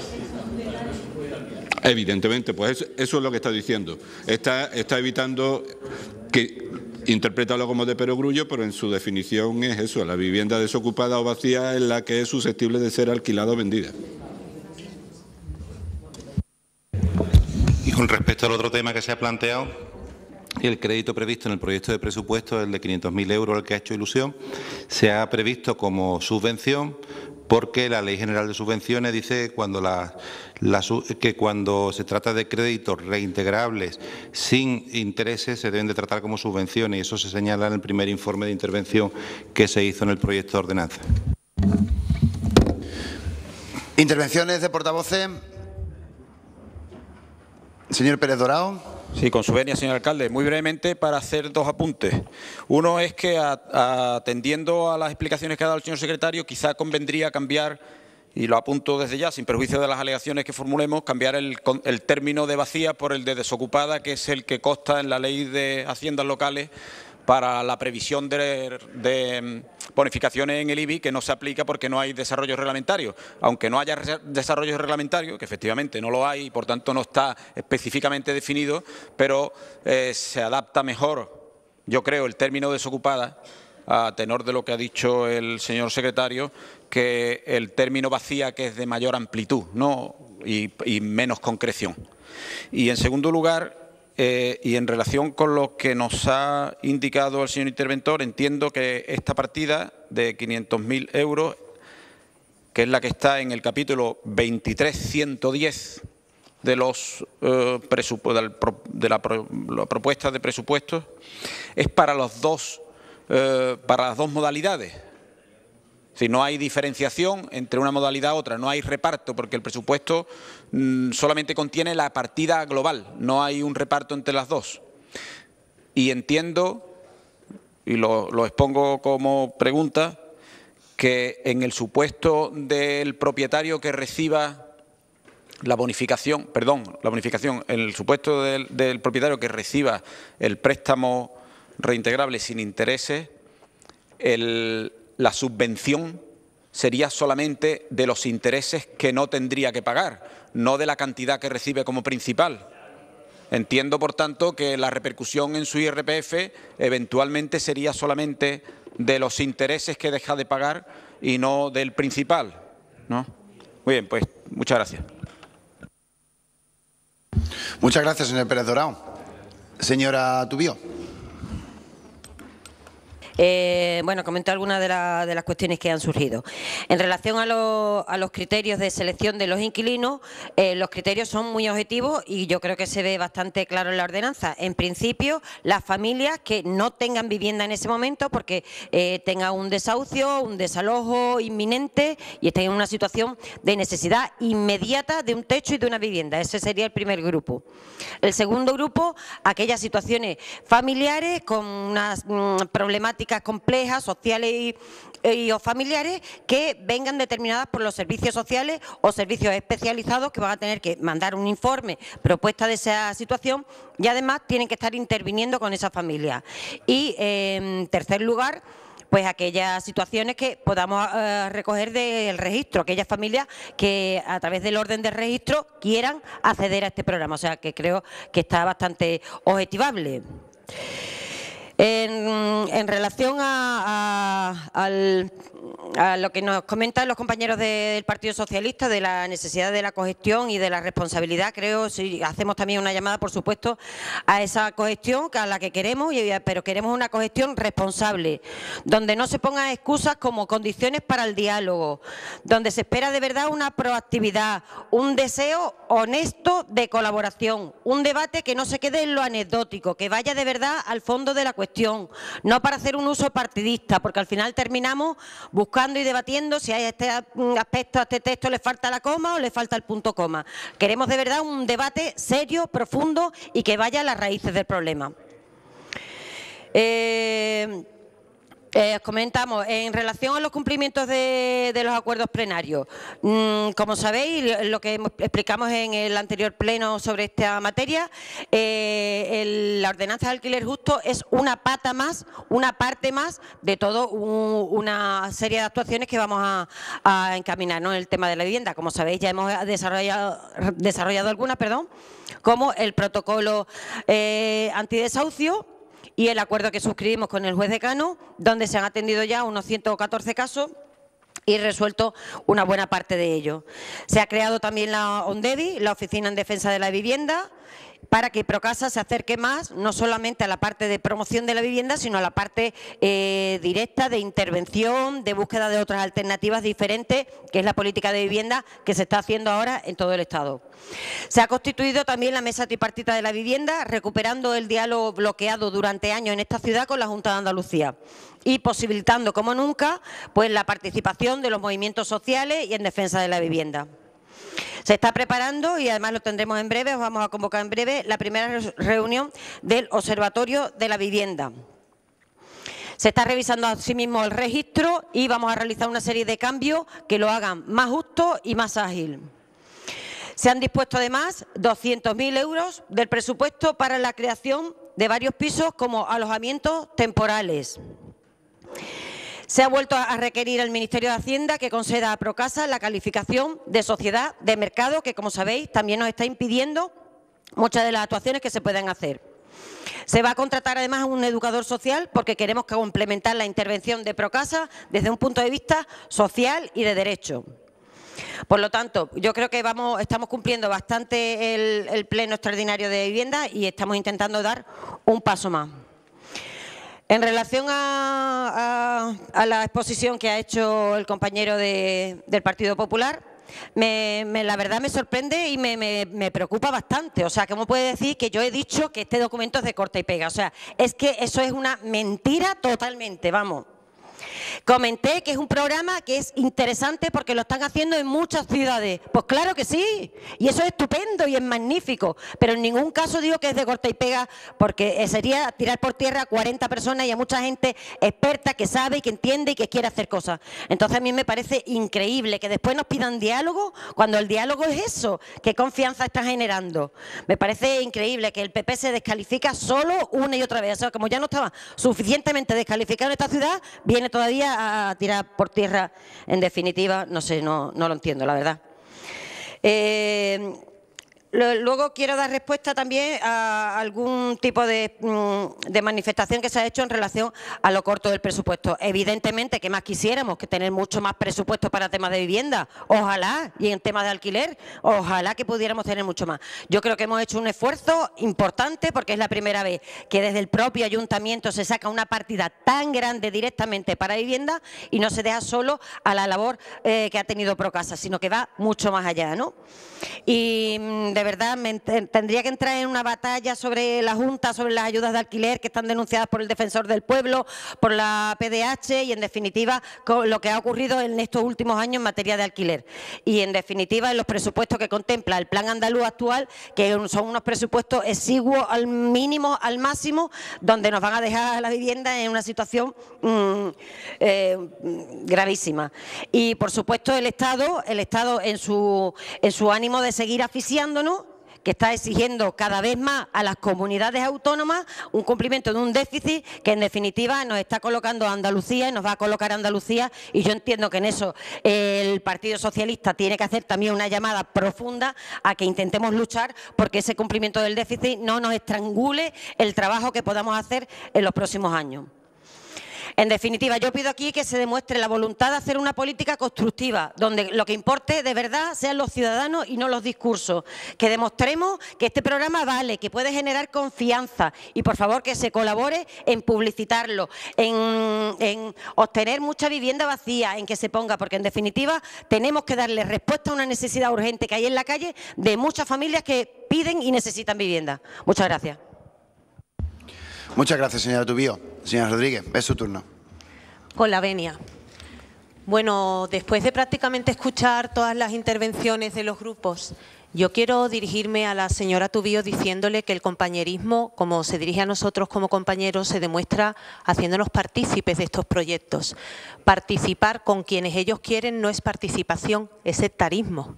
Evidentemente, pues eso es lo que está diciendo. Está evitando que, interprétalo como de perogrullo, pero en su definición es eso, la vivienda desocupada o vacía es la que es susceptible de ser alquilada o vendida. Y con respecto al otro tema que se ha planteado, el crédito previsto en el proyecto de presupuesto, el de 500.000 euros, al que ha hecho ilusión, se ha previsto como subvención porque la Ley General de Subvenciones dice que cuando se trata de créditos reintegrables sin intereses se deben de tratar como subvenciones, y eso se señala en el primer informe de intervención que se hizo en el proyecto de ordenanza. Intervenciones de portavoces. Señor Pérez Dorado. Sí, con su venia, señor alcalde. Muy brevemente, para hacer dos apuntes. Uno es que, atendiendo a las explicaciones que ha dado el señor secretario, quizá convendría cambiar, y lo apunto desde ya, sin perjuicio de las alegaciones que formulemos, cambiar el término de vacía por el de desocupada, que es el que consta en la Ley de Haciendas Locales para la previsión de bonificaciones en el IBI, que no se aplica porque no hay desarrollo reglamentario. Aunque no haya desarrollo reglamentario, que efectivamente no lo hay y por tanto no está específicamente definido, pero se adapta mejor, yo creo, el término desocupada, a tenor de lo que ha dicho el señor secretario, que el término vacía, que es de mayor amplitud, ¿no? y menos concreción. Y en segundo lugar, y en relación con lo que nos ha indicado el señor interventor, entiendo que esta partida de 500.000 euros, que es la que está en el capítulo 23.110 de la propuesta de presupuestos, es para las dos modalidades. Si no hay diferenciación entre una modalidad u otra, no hay reparto, porque el presupuesto solamente contiene la partida global, no hay un reparto entre las dos. Y entiendo, y lo expongo como pregunta, que en el supuesto del propietario que reciba la bonificación, en el supuesto del propietario que reciba el préstamo reintegrable sin intereses, la subvención sería solamente de los intereses que no tendría que pagar, no de la cantidad que recibe como principal. Entiendo, por tanto, que la repercusión en su IRPF eventualmente sería solamente de los intereses que deja de pagar y no del principal, ¿no? Muy bien, pues muchas gracias. Muchas gracias, señor Pérez Dorao. Señora Tubío. Bueno, comento algunas de las cuestiones que han surgido. En relación a los criterios de selección de los inquilinos, los criterios son muy objetivos y yo creo que se ve bastante claro en la ordenanza. En principio, las familias que no tengan vivienda en ese momento porque tengan un desahucio, un desalojo inminente y estén en una situación de necesidad inmediata de un techo y de una vivienda. Ese sería el primer grupo. El segundo grupo, aquellas situaciones familiares con unas problemáticas complejas, sociales o familiares que vengan determinadas por los servicios sociales o servicios especializados que van a tener que mandar un informe propuesta de esa situación y además tienen que estar interviniendo con esa familia. Y en tercer lugar, pues aquellas situaciones que podamos recoger del registro, aquellas familias que a través del orden de registro quieran acceder a este programa. O sea, que creo que está bastante objetivable. En relación a lo que nos comentan los compañeros del Partido Socialista de la necesidad de la cogestión y de la responsabilidad, creo, si hacemos también una llamada, por supuesto, a esa cogestión a la que queremos, pero queremos una cogestión responsable, donde no se pongan excusas como condiciones para el diálogo, donde se espera de verdad una proactividad, un deseo honesto de colaboración, un debate que no se quede en lo anecdótico, que vaya de verdad al fondo de la cuestión, no para hacer un uso partidista, porque al final terminamos buscando y debatiendo si a este aspecto, a este texto le falta la coma o le falta el punto coma. Queremos de verdad un debate serio, profundo y que vaya a las raíces del problema. Comentamos, en relación a los cumplimientos de los acuerdos plenarios, como sabéis, lo que explicamos en el anterior pleno sobre esta materia, la ordenanza de alquiler justo es una pata más, una parte más de toda una serie de actuaciones que vamos a encaminar, ¿no?, en el tema de la vivienda. Como sabéis, ya hemos desarrollado algunas, como el protocolo antidesahucio, y el acuerdo que suscribimos con el juez decano, donde se han atendido ya unos 114 casos y resuelto una buena parte de ellos. Se ha creado también la ONDEVI, la Oficina en Defensa de la Vivienda, para que Procasa se acerque más, no solamente a la parte de promoción de la vivienda, sino a la parte directa de intervención, de búsqueda de otras alternativas diferentes, que es la política de vivienda que se está haciendo ahora en todo el Estado. Se ha constituido también la Mesa Tripartita de la Vivienda, recuperando el diálogo bloqueado durante años en esta ciudad con la Junta de Andalucía y posibilitando, como nunca, pues la participación de los movimientos sociales y en defensa de la vivienda. Se está preparando, y además lo tendremos en breve, os vamos a convocar en breve, la primera reunión del Observatorio de la Vivienda. Se está revisando asimismo el registro y vamos a realizar una serie de cambios que lo hagan más justo y más ágil. Se han dispuesto además 200.000 euros del presupuesto para la creación de varios pisos como alojamientos temporales. Se ha vuelto a requerir al Ministerio de Hacienda que conceda a Procasa la calificación de sociedad de mercado, que como sabéis también nos está impidiendo muchas de las actuaciones que se pueden hacer. Se va a contratar además a un educador social porque queremos complementar la intervención de Procasa desde un punto de vista social y de derecho. Por lo tanto, yo creo que estamos cumpliendo bastante el pleno extraordinario de vivienda y estamos intentando dar un paso más. En relación a la exposición que ha hecho el compañero del Partido Popular, la verdad me sorprende y me preocupa bastante. O sea, ¿cómo puede decir que yo he dicho que este documento es de corta y pega? O sea, es que eso es una mentira totalmente, vamos. Comenté que es un programa que es interesante porque lo están haciendo en muchas ciudades. Pues claro que sí, y eso es estupendo y es magnífico, pero en ningún caso digo que es de corta y pega, porque sería tirar por tierra a 40 personas y a mucha gente experta que sabe y que entiende y que quiere hacer cosas. Entonces a mí me parece increíble que después nos pidan diálogo cuando el diálogo es eso. ¿Qué confianza está generando? Me parece increíble que el PP se descalifica solo una y otra vez. O sea, como ya no estaba suficientemente descalificado en esta ciudad, viene todavía a tirar por tierra, en definitiva, no sé, no lo entiendo, la verdad. Luego quiero dar respuesta también a algún tipo de manifestación que se ha hecho en relación a lo corto del presupuesto. Evidentemente, que más quisiéramos que tener mucho más presupuesto para temas de vivienda, ojalá, y en temas de alquiler, ojalá que pudiéramos tener mucho más. Yo creo que hemos hecho un esfuerzo importante porque es la primera vez que desde el propio ayuntamiento se saca una partida tan grande directamente para vivienda y no se deja solo a la labor que ha tenido Procasa, sino que va mucho más allá, ¿no? Y de verdad tendría que entrar en una batalla sobre la Junta, sobre las ayudas de alquiler que están denunciadas por el Defensor del Pueblo, por la PDH y en definitiva con lo que ha ocurrido en estos últimos años en materia de alquiler. Y en definitiva en los presupuestos que contempla el Plan Andaluz actual, que son unos presupuestos exiguos al mínimo, al máximo, donde nos van a dejar a la vivienda en una situación gravísima. Y por supuesto el Estado en su ánimo de seguir asfixiándonos, que está exigiendo cada vez más a las comunidades autónomas un cumplimiento de un déficit que en definitiva nos está colocando a Andalucía y nos va a colocar a Andalucía, y yo entiendo que en eso el Partido Socialista tiene que hacer también una llamada profunda a que intentemos luchar porque ese cumplimiento del déficit no nos estrangule el trabajo que podamos hacer en los próximos años. En definitiva, yo pido aquí que se demuestre la voluntad de hacer una política constructiva, donde lo que importe de verdad sean los ciudadanos y no los discursos. Que demostremos que este programa vale, que puede generar confianza y, por favor, que se colabore en publicitarlo, en obtener mucha vivienda vacía, en que se ponga, porque en definitiva tenemos que darle respuesta a una necesidad urgente que hay en la calle de muchas familias que piden y necesitan vivienda. Muchas gracias. Muchas gracias, señora Tubío. Señora Rodríguez, es su turno. Con la venia. Bueno, después de prácticamente escuchar todas las intervenciones de los grupos, yo quiero dirigirme a la señora Tubío diciéndole que el compañerismo, como se dirige a nosotros como compañeros, se demuestra haciéndonos partícipes de estos proyectos. Participar con quienes ellos quieren no es participación, es sectarismo.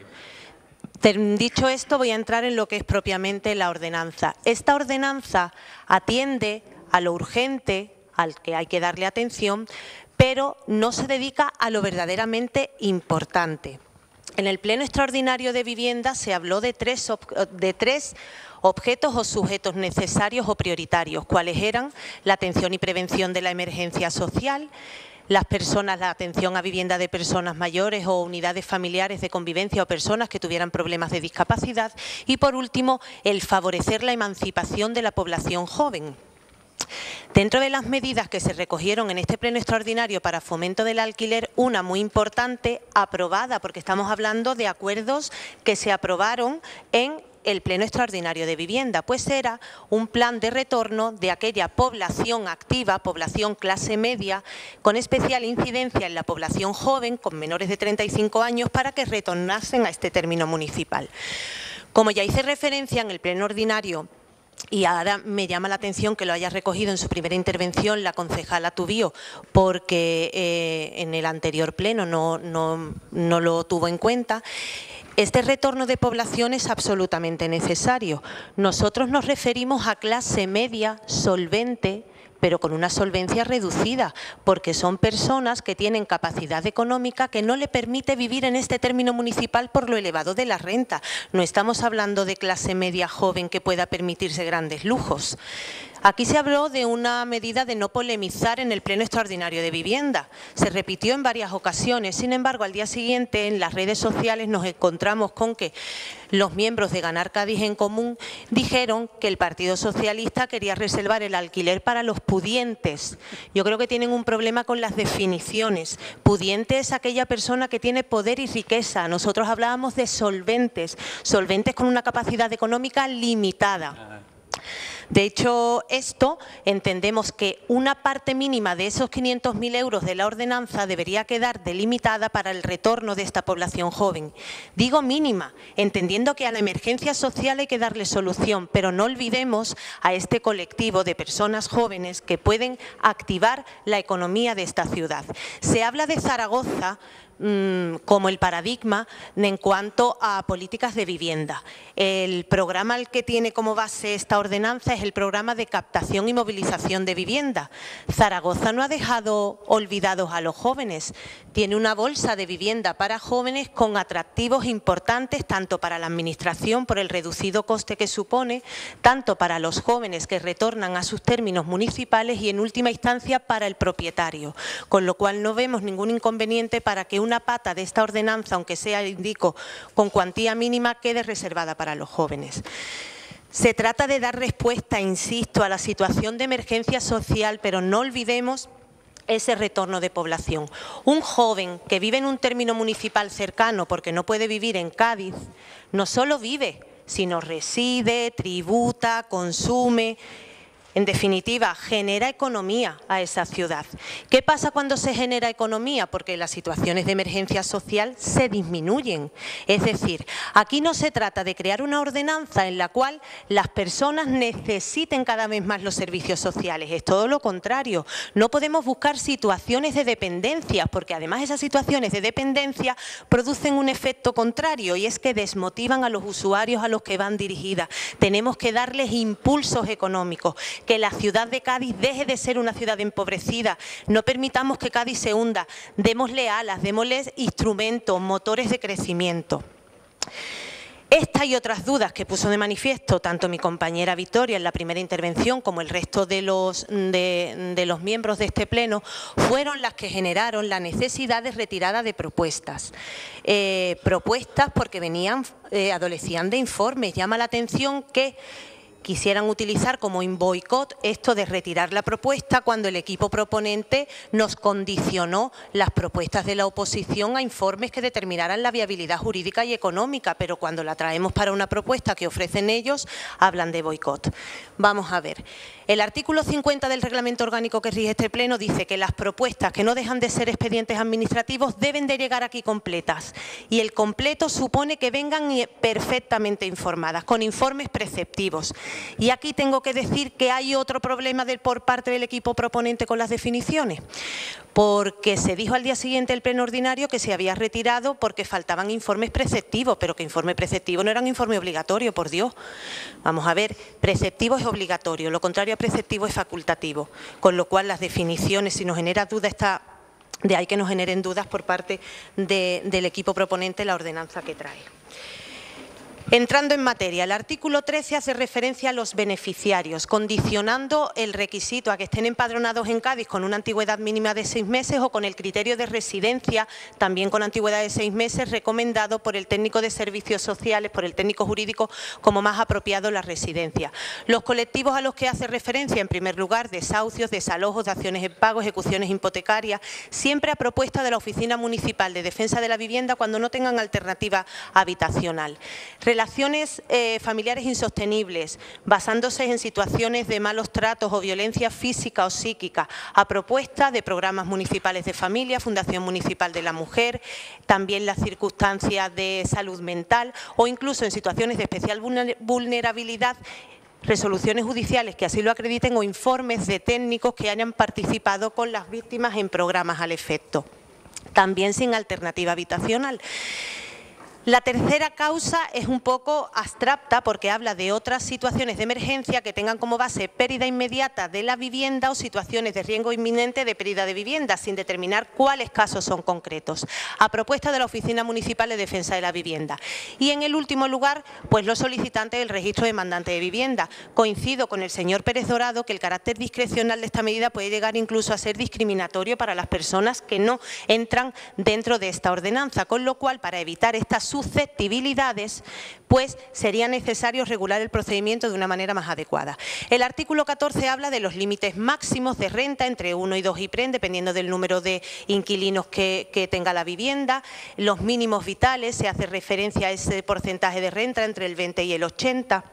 Dicho esto, voy a entrar en lo que es propiamente la ordenanza. Esta ordenanza atiende a lo urgente, al que hay que darle atención, pero no se dedica a lo verdaderamente importante. En el Pleno Extraordinario de Vivienda se habló de tres objetos o sujetos necesarios o prioritarios, cuáles eran la atención y prevención de la emergencia social, la atención a vivienda de personas mayores o unidades familiares de convivencia o personas que tuvieran problemas de discapacidad y, por último, el favorecer la emancipación de la población joven. Dentro de las medidas que se recogieron en este pleno extraordinario para fomento del alquiler, una muy importante, aprobada, porque estamos hablando de acuerdos que se aprobaron en el pleno extraordinario de vivienda, pues era un plan de retorno de aquella población activa, población clase media, con especial incidencia en la población joven, con menores de 35 años, para que retornasen a este término municipal. Como ya hice referencia en el pleno ordinario, y ahora me llama la atención que lo haya recogido en su primera intervención la concejala Tubío, porque en el anterior pleno no lo tuvo en cuenta. Este retorno de población es absolutamente necesario. Nosotros nos referimos a clase media, solvente, pero con una solvencia reducida, porque son personas que tienen capacidad económica que no le permite vivir en este término municipal por lo elevado de la renta. No estamos hablando de clase media joven que pueda permitirse grandes lujos. Aquí se habló de una medida de no polemizar en el pleno extraordinario de vivienda. Se repitió en varias ocasiones. Sin embargo, al día siguiente en las redes sociales nos encontramos con que los miembros de Ganar Cádiz en Común dijeron que el Partido Socialista quería reservar el alquiler para los pudientes. Yo creo que tienen un problema con las definiciones. Pudiente es aquella persona que tiene poder y riqueza. Nosotros hablábamos de solventes, solventes con una capacidad económica limitada. De hecho, esto entendemos que una parte mínima de esos 500.000 euros de la ordenanza debería quedar delimitada para el retorno de esta población joven. Digo mínima, entendiendo que a la emergencia social hay que darle solución, pero no olvidemos a este colectivo de personas jóvenes que pueden activar la economía de esta ciudad. Se habla de Zaragoza, como el paradigma en cuanto a políticas de vivienda. El programa al que tiene como base esta ordenanza es el programa de captación y movilización de vivienda. Zaragoza no ha dejado olvidados a los jóvenes. Tiene una bolsa de vivienda para jóvenes con atractivos importantes tanto para la Administración por el reducido coste que supone, tanto para los jóvenes que retornan a sus términos municipales y en última instancia para el propietario. Con lo cual no vemos ningún inconveniente para que una pata de esta ordenanza, aunque sea, indico, con cuantía mínima, quede reservada para los jóvenes. Se trata de dar respuesta, insisto, a la situación de emergencia social, pero no olvidemos ese retorno de población. Un joven que vive en un término municipal cercano porque no puede vivir en Cádiz, no solo vive, sino reside, tributa, consume. En definitiva, genera economía a esa ciudad. ¿Qué pasa cuando se genera economía? Porque las situaciones de emergencia social se disminuyen. Es decir, aquí no se trata de crear una ordenanza en la cual las personas necesiten cada vez más los servicios sociales. Es todo lo contrario. No podemos buscar situaciones de dependencia, porque además esas situaciones de dependencia producen un efecto contrario y es que desmotivan a los usuarios a los que van dirigidas. Tenemos que darles impulsos económicos. Que la ciudad de Cádiz deje de ser una ciudad empobrecida. No permitamos que Cádiz se hunda. Démosle alas, démosle instrumentos, motores de crecimiento. Esta y otras dudas que puso de manifiesto tanto mi compañera Victoria en la primera intervención como el resto de los miembros de este pleno fueron las que generaron la necesidad de retirada de propuestas. Propuestas porque adolecían de informes. Llama la atención que quisieran utilizar como un boicot esto de retirar la propuesta cuando el equipo proponente nos condicionó las propuestas de la oposición a informes que determinaran la viabilidad jurídica y económica, pero cuando la traemos para una propuesta que ofrecen ellos, hablan de boicot. Vamos a ver. El artículo 50 del reglamento orgánico que rige este pleno dice que las propuestas que no dejan de ser expedientes administrativos deben de llegar aquí completas y el completo supone que vengan perfectamente informadas, con informes preceptivos. Y aquí tengo que decir que hay otro problema por parte del equipo proponente con las definiciones, porque se dijo al día siguiente del pleno ordinario que se había retirado porque faltaban informes preceptivos, pero que informe preceptivo no era un informe obligatorio, por Dios. Vamos a ver, preceptivo es obligatorio, lo contrario a preceptivo es facultativo, con lo cual las definiciones, si nos genera duda, de ahí que nos generen dudas por parte del equipo proponente la ordenanza que trae. Entrando en materia, el artículo 13 hace referencia a los beneficiarios, condicionando el requisito a que estén empadronados en Cádiz con una antigüedad mínima de 6 meses o con el criterio de residencia, también con antigüedad de 6 meses, recomendado por el técnico de servicios sociales, por el técnico jurídico, como más apropiado la residencia. Los colectivos a los que hace referencia, en primer lugar, desahucios, desalojos, daciones en pago, ejecuciones hipotecarias, siempre a propuesta de la Oficina Municipal de Defensa de la Vivienda cuando no tengan alternativa habitacional. Relaciones familiares insostenibles, basándose en situaciones de malos tratos o violencia física o psíquica, a propuesta de programas municipales de familia, Fundación Municipal de la Mujer, también las circunstancias de salud mental o incluso en situaciones de especial vulnerabilidad, resoluciones judiciales que así lo acrediten o informes de técnicos que hayan participado con las víctimas en programas al efecto. También sin alternativa habitacional. La tercera causa es un poco abstracta porque habla de otras situaciones de emergencia que tengan como base pérdida inmediata de la vivienda o situaciones de riesgo inminente de pérdida de vivienda, sin determinar cuáles casos son concretos, a propuesta de la Oficina Municipal de Defensa de la Vivienda. Y en el último lugar, pues los solicitantes del registro de demandante de vivienda. Coincido con el señor Pérez Dorado que el carácter discrecional de esta medida puede llegar incluso a ser discriminatorio para las personas que no entran dentro de esta ordenanza, con lo cual, para evitar estas susceptibilidades, pues sería necesario regular el procedimiento de una manera más adecuada. El artículo 14 habla de los límites máximos de renta entre 1 y 2 IPREN, dependiendo del número de inquilinos que tenga la vivienda. Los mínimos vitales, se hace referencia a ese porcentaje de renta entre el 20 y el 80%.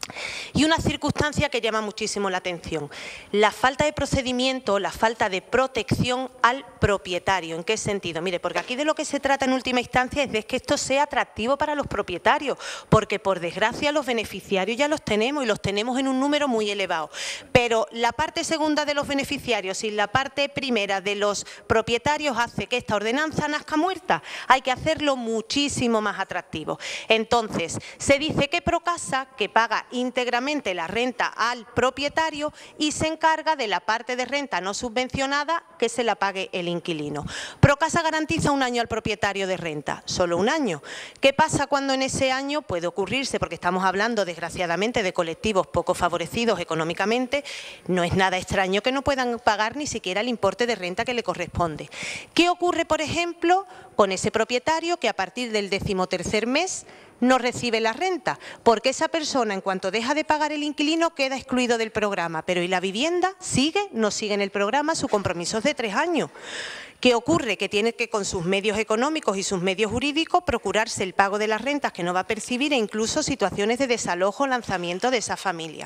Y una circunstancia que llama muchísimo la atención, la falta de procedimiento, la falta de protección al propietario. ¿En qué sentido? Mire, porque aquí de lo que se trata en última instancia es de que esto sea atractivo para los propietarios, porque por desgracia los beneficiarios ya los tenemos y los tenemos en un número muy elevado. Pero la parte segunda de los beneficiarios y la parte primera de los propietarios hace que esta ordenanza nazca muerta. Hay que hacerlo muchísimo más atractivo. Entonces, se dice que Procasa, que paga íntegramente la renta al propietario y se encarga de la parte de renta no subvencionada que se la pague el inquilino. Procasa garantiza un año al propietario de renta, solo un año. ¿Qué pasa cuando en ese año puede ocurrirse? Porque estamos hablando desgraciadamente de colectivos poco favorecidos económicamente, no es nada extraño que no puedan pagar ni siquiera el importe de renta que le corresponde. ¿Qué ocurre, por ejemplo, con ese propietario que a partir del 13º mes no recibe la renta? Porque esa persona, en cuanto deja de pagar el inquilino, queda excluido del programa. Pero ¿y la vivienda? ¿Sigue? No sigue en el programa, su compromiso es de 3 años. ¿Qué ocurre? Que tiene que, con sus medios económicos y sus medios jurídicos, procurarse el pago de las rentas que no va a percibir e incluso situaciones de desalojo o lanzamiento de esa familia.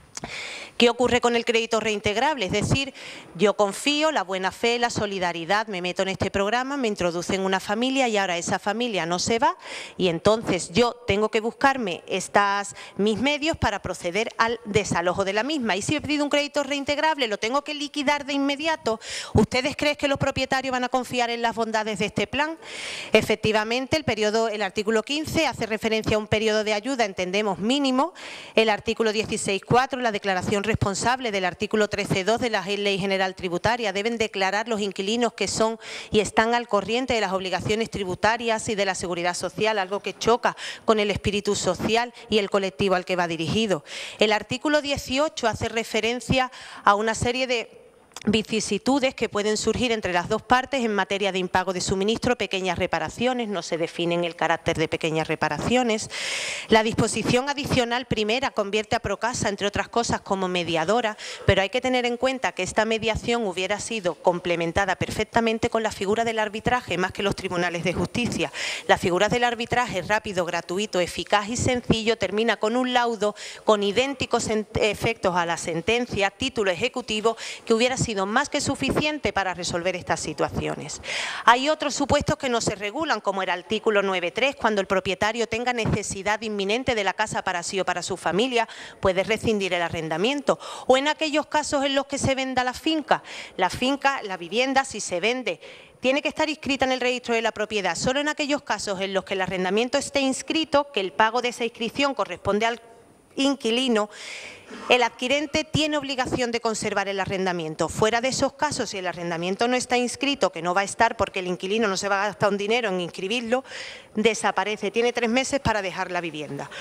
¿Qué ocurre con el crédito reintegrable? Es decir, yo confío, la buena fe, la solidaridad, me meto en este programa, me introducen una familia y ahora esa familia no se va y entonces yo tengo que buscarme mis medios para proceder al desalojo de la misma. Y si he pedido un crédito reintegrable, lo tengo que liquidar de inmediato. ¿Ustedes creen que los propietarios van a confiar en las bondades de este plan? Efectivamente, el artículo 15 hace referencia a un periodo de ayuda, entendemos, mínimo. El artículo 16.4, la declaración responsable del artículo 13.2 de la Ley General Tributaria. Deben declarar los inquilinos que son y están al corriente de las obligaciones tributarias y de la seguridad social, algo que choca con el espíritu social y el colectivo al que va dirigido. El artículo 18 hace referencia a una serie de vicisitudes que pueden surgir entre las dos partes en materia de impago de suministro, pequeñas reparaciones, no se definen el carácter de pequeñas reparaciones. La disposición adicional primera convierte a Procasa, entre otras cosas, como mediadora, pero hay que tener en cuenta que esta mediación hubiera sido complementada perfectamente con la figura del arbitraje, más que los tribunales de justicia. La figura del arbitraje rápido, gratuito, eficaz y sencillo termina con un laudo con idénticos efectos a la sentencia, título ejecutivo, que hubiera sido más que suficiente para resolver estas situaciones. Hay otros supuestos que no se regulan, como el artículo 9.3, cuando el propietario tenga necesidad inminente de la casa para sí o para su familia, puede rescindir el arrendamiento. O en aquellos casos en los que se venda la finca, la vivienda, si se vende, tiene que estar inscrita en el registro de la propiedad. Solo en aquellos casos en los que el arrendamiento esté inscrito, que el pago de esa inscripción corresponde al inquilino, el adquirente tiene obligación de conservar el arrendamiento. Fuera de esos casos, si el arrendamiento no está inscrito, que no va a estar porque el inquilino no se va a gastar un dinero en inscribirlo, desaparece. Tiene 3 meses para dejar la vivienda.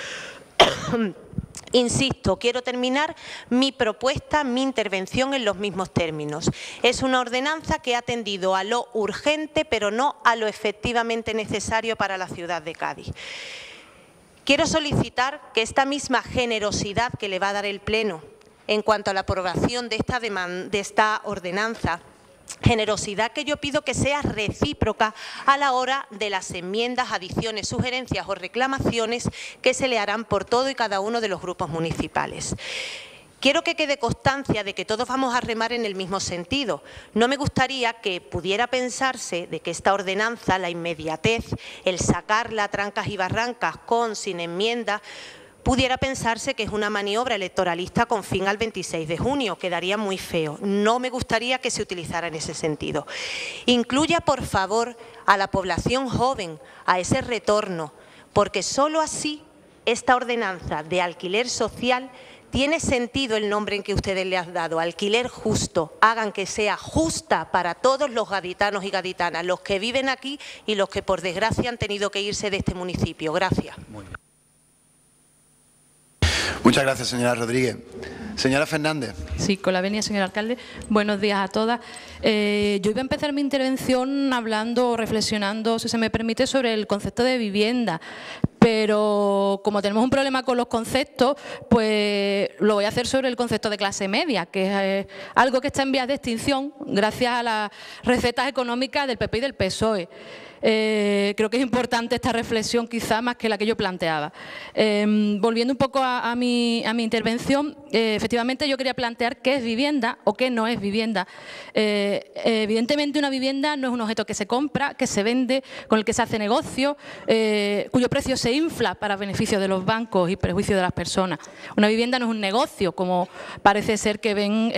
Insisto, quiero terminar mi propuesta, mi intervención en los mismos términos. Es una ordenanza que ha atendido a lo urgente, pero no a lo efectivamente necesario para la ciudad de Cádiz. Quiero solicitar que esta misma generosidad que le va a dar el Pleno en cuanto a la aprobación de esta ordenanza, generosidad que yo pido que sea recíproca a la hora de las enmiendas, adiciones, sugerencias o reclamaciones que se le harán por todo y cada uno de los grupos municipales. Quiero que quede constancia de que todos vamos a remar en el mismo sentido. No me gustaría que pudiera pensarse de que esta ordenanza, la inmediatez, el sacarla a trancas y barrancas sin enmienda, pudiera pensarse que es una maniobra electoralista con fin al 26 de junio. Quedaría muy feo. No me gustaría que se utilizara en ese sentido. Incluya, por favor, a la población joven, a ese retorno, porque solo así esta ordenanza de alquiler social tiene sentido el nombre en que ustedes le han dado, alquiler justo. Hagan que sea justa para todos los gaditanos y gaditanas, los que viven aquí y los que por desgracia han tenido que irse de este municipio. Gracias. Muchas gracias, señora Rodríguez. Señora Fernández. Sí, con la venia, señor alcalde. Buenos días a todas. Yo iba a empezar mi intervención hablando, reflexionando, si se me permite, sobre el concepto de vivienda. Pero como tenemos un problema con los conceptos, pues lo voy a hacer sobre el concepto de clase media, que es algo que está en vías de extinción gracias a las recetas económicas del PP y del PSOE. Creo que es importante esta reflexión, quizá más que la que yo planteaba. Volviendo un poco a mi intervención, efectivamente yo quería plantear qué es vivienda o qué no es vivienda. Evidentemente una vivienda no es un objeto que se compra, que se vende, con el que se hace negocio, cuyo precio se infla para beneficio de los bancos y perjuicio de las personas. Una vivienda no es un negocio, como parece ser que ven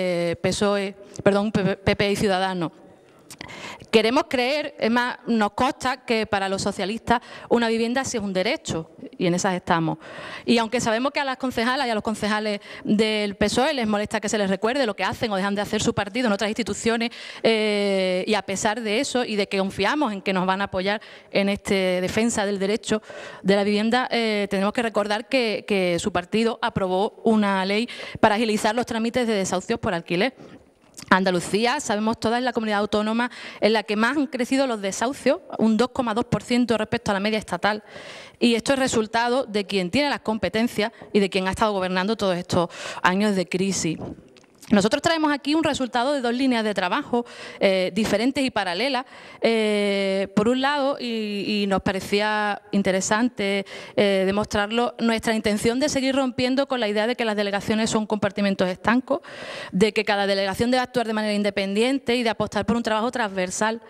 PP y Ciudadanos. Queremos creer, es más, nos consta que para los socialistas una vivienda sí es un derecho, y en esas estamos. Y aunque sabemos que a las concejalas y a los concejales del PSOE les molesta que se les recuerde lo que hacen o dejan de hacer su partido en otras instituciones, y a pesar de eso y de que confiamos en que nos van a apoyar en esta defensa del derecho de la vivienda, tenemos que recordar que su partido aprobó una ley para agilizar los trámites de desahucios por alquiler. Andalucía, sabemos todas, es la comunidad autónoma en la que más han crecido los desahucios, un 2,2% respecto a la media estatal. Y esto es resultado de quien tiene las competencias y de quien ha estado gobernando todos estos años de crisis. Nosotros traemos aquí un resultado de dos líneas de trabajo diferentes y paralelas. Por un lado, y nos parecía interesante demostrarlo, nuestra intención de seguir rompiendo con la idea de que las delegaciones son compartimentos estancos, de que cada delegación debe actuar de manera independiente y de apostar por un trabajo transversal.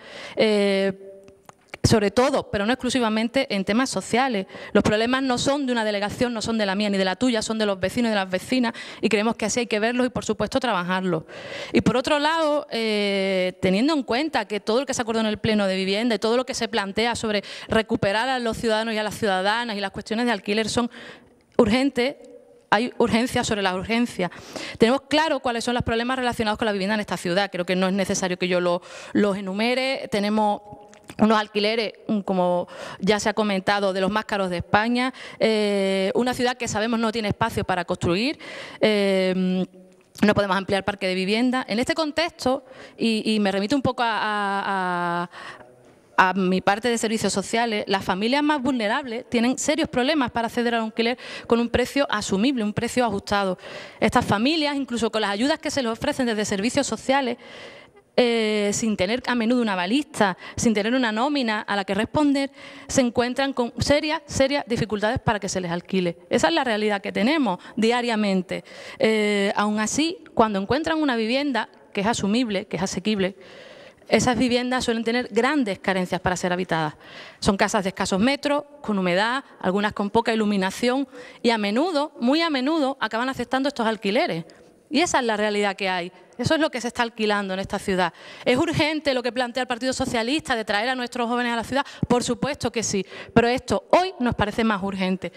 Sobre todo, pero no exclusivamente, en temas sociales. Los problemas no son de una delegación, no son de la mía ni de la tuya, son de los vecinos y de las vecinas, y creemos que así hay que verlos y, por supuesto, trabajarlos. Y, por otro lado, teniendo en cuenta que todo lo que se acordó en el Pleno de Vivienda y todo lo que se plantea sobre recuperar a los ciudadanos y a las ciudadanas y las cuestiones de alquiler son urgentes. Hay urgencia sobre la urgencia. Tenemos claro cuáles son los problemas relacionados con la vivienda en esta ciudad. Creo que no es necesario que yo los enumere. Tenemos unos alquileres, como ya se ha comentado, de los más caros de España, una ciudad que sabemos no tiene espacio para construir, no podemos ampliar parque de vivienda. En este contexto, y me remito un poco a mi parte de servicios sociales, las familias más vulnerables tienen serios problemas para acceder a un alquiler con un precio asumible, un precio ajustado. Estas familias, incluso con las ayudas que se les ofrecen desde servicios sociales, sin tener a menudo una balista, sin tener una nómina a la que responder, se encuentran con serias dificultades para que se les alquile. Esa es la realidad que tenemos diariamente. Aún así, cuando encuentran una vivienda que es asumible, que es asequible, esas viviendas suelen tener grandes carencias para ser habitadas. Son casas de escasos metros, con humedad, algunas con poca iluminación, y a menudo, muy a menudo, acaban aceptando estos alquileres. Y esa es la realidad que hay. Eso es lo que se está alquilando en esta ciudad. ¿Es urgente lo que plantea el Partido Socialista de traer a nuestros jóvenes a la ciudad? Por supuesto que sí, pero esto hoy nos parece más urgente.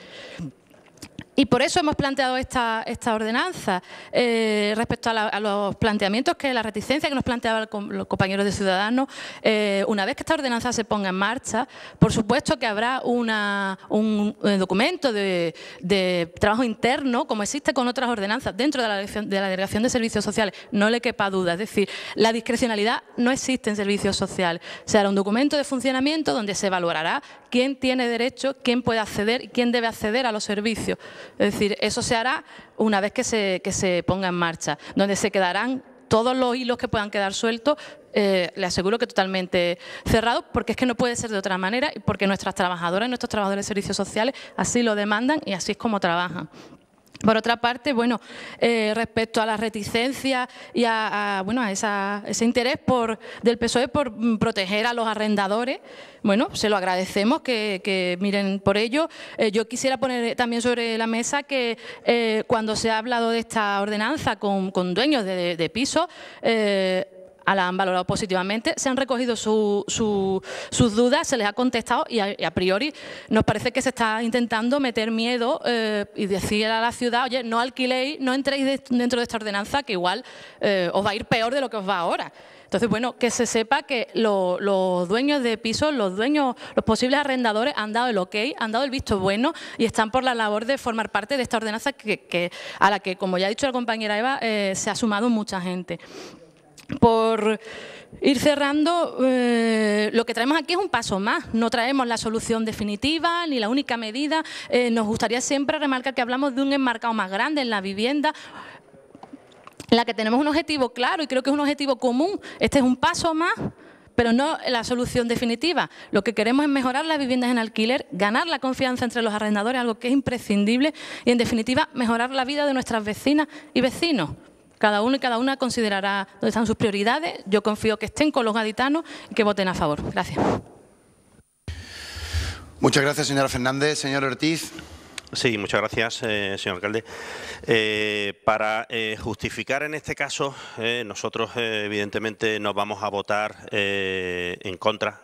Y por eso hemos planteado esta ordenanza respecto a los planteamientos, la reticencia que nos planteaban los compañeros de Ciudadanos. Una vez que esta ordenanza se ponga en marcha, por supuesto que habrá un documento de trabajo interno, como existe con otras ordenanzas dentro de la Delegación de Servicios Sociales, no le quepa duda. Es decir, la discrecionalidad no existe en servicios sociales. Se hará un documento de funcionamiento donde se valorará quién tiene derecho, quién puede acceder y quién debe acceder a los servicios. Es decir, eso se hará una vez que se ponga en marcha, donde se quedarán todos los hilos que puedan quedar sueltos, le aseguro que totalmente cerrados, porque es que no puede ser de otra manera y porque nuestras trabajadoras y nuestros trabajadores de servicios sociales así lo demandan y así es como trabajan. Por otra parte, bueno, respecto a la reticencia y a ese interés del PSOE por proteger a los arrendadores, bueno, se lo agradecemos que miren por ello. Yo quisiera poner también sobre la mesa que cuando se ha hablado de esta ordenanza con dueños de pisos, la han valorado positivamente, se han recogido sus dudas, se les ha contestado y a priori nos parece que se está intentando meter miedo y decir a la ciudad, oye, no alquiléis, no entréis dentro de esta ordenanza que igual os va a ir peor de lo que os va ahora. Entonces, bueno, que se sepa que los dueños de pisos, los posibles arrendadores han dado el ok, han dado el visto bueno y están por la labor de formar parte de esta ordenanza a la que, como ya ha dicho la compañera Eva, se ha sumado mucha gente. Por ir cerrando, lo que traemos aquí es un paso más, no traemos la solución definitiva ni la única medida. Nos gustaría siempre remarcar que hablamos de un enmarcado más grande en la vivienda, en la que tenemos un objetivo claro y creo que es un objetivo común. Este es un paso más pero no la solución definitiva. Lo que queremos es mejorar las viviendas en alquiler, ganar la confianza entre los arrendadores, algo que es imprescindible, y en definitiva mejorar la vida de nuestras vecinas y vecinos. Cada uno y cada una considerará dónde están sus prioridades. Yo confío que estén con los gaditanos y que voten a favor. Gracias. Muchas gracias, señora Fernández. Señor Ortiz. Sí, muchas gracias, señor alcalde. Para justificar en este caso, nosotros evidentemente nos vamos a votar en contra,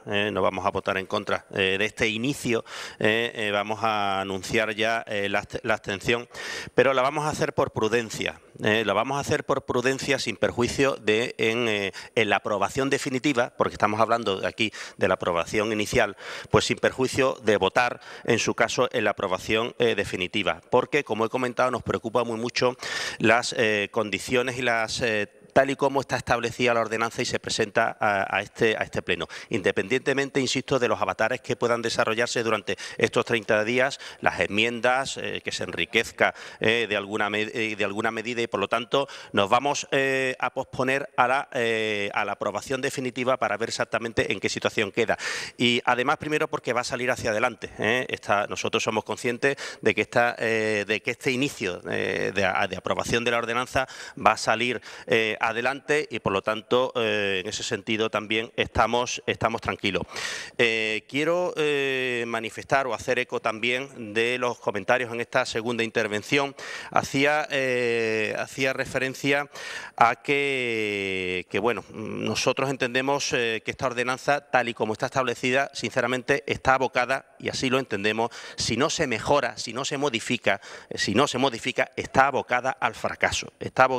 de este inicio, vamos a anunciar ya la abstención, pero la vamos a hacer por prudencia. La vamos a hacer por prudencia sin perjuicio de en la aprobación definitiva, porque estamos hablando aquí de la aprobación inicial, pues sin perjuicio de votar en su caso en la aprobación definitiva, porque como he comentado nos preocupa muy mucho las condiciones y las tal y como está establecida la ordenanza y se presenta a este pleno. Independientemente, insisto, de los avatares que puedan desarrollarse durante estos 30 días, las enmiendas, que se enriquezca de alguna medida y, por lo tanto, nos vamos a posponer a la aprobación definitiva para ver exactamente en qué situación queda. Y, además, primero porque va a salir hacia adelante. Nosotros somos conscientes de que este inicio de aprobación de la ordenanza va a salir adelante y, por lo tanto, en ese sentido también estamos tranquilos. Quiero manifestar o hacer eco también de los comentarios en esta segunda intervención. Hacía referencia a que bueno, nosotros entendemos que esta ordenanza, tal y como está establecida, sinceramente está abocada, y así lo entendemos, si no se mejora, si no se modifica, está abocada al fracaso.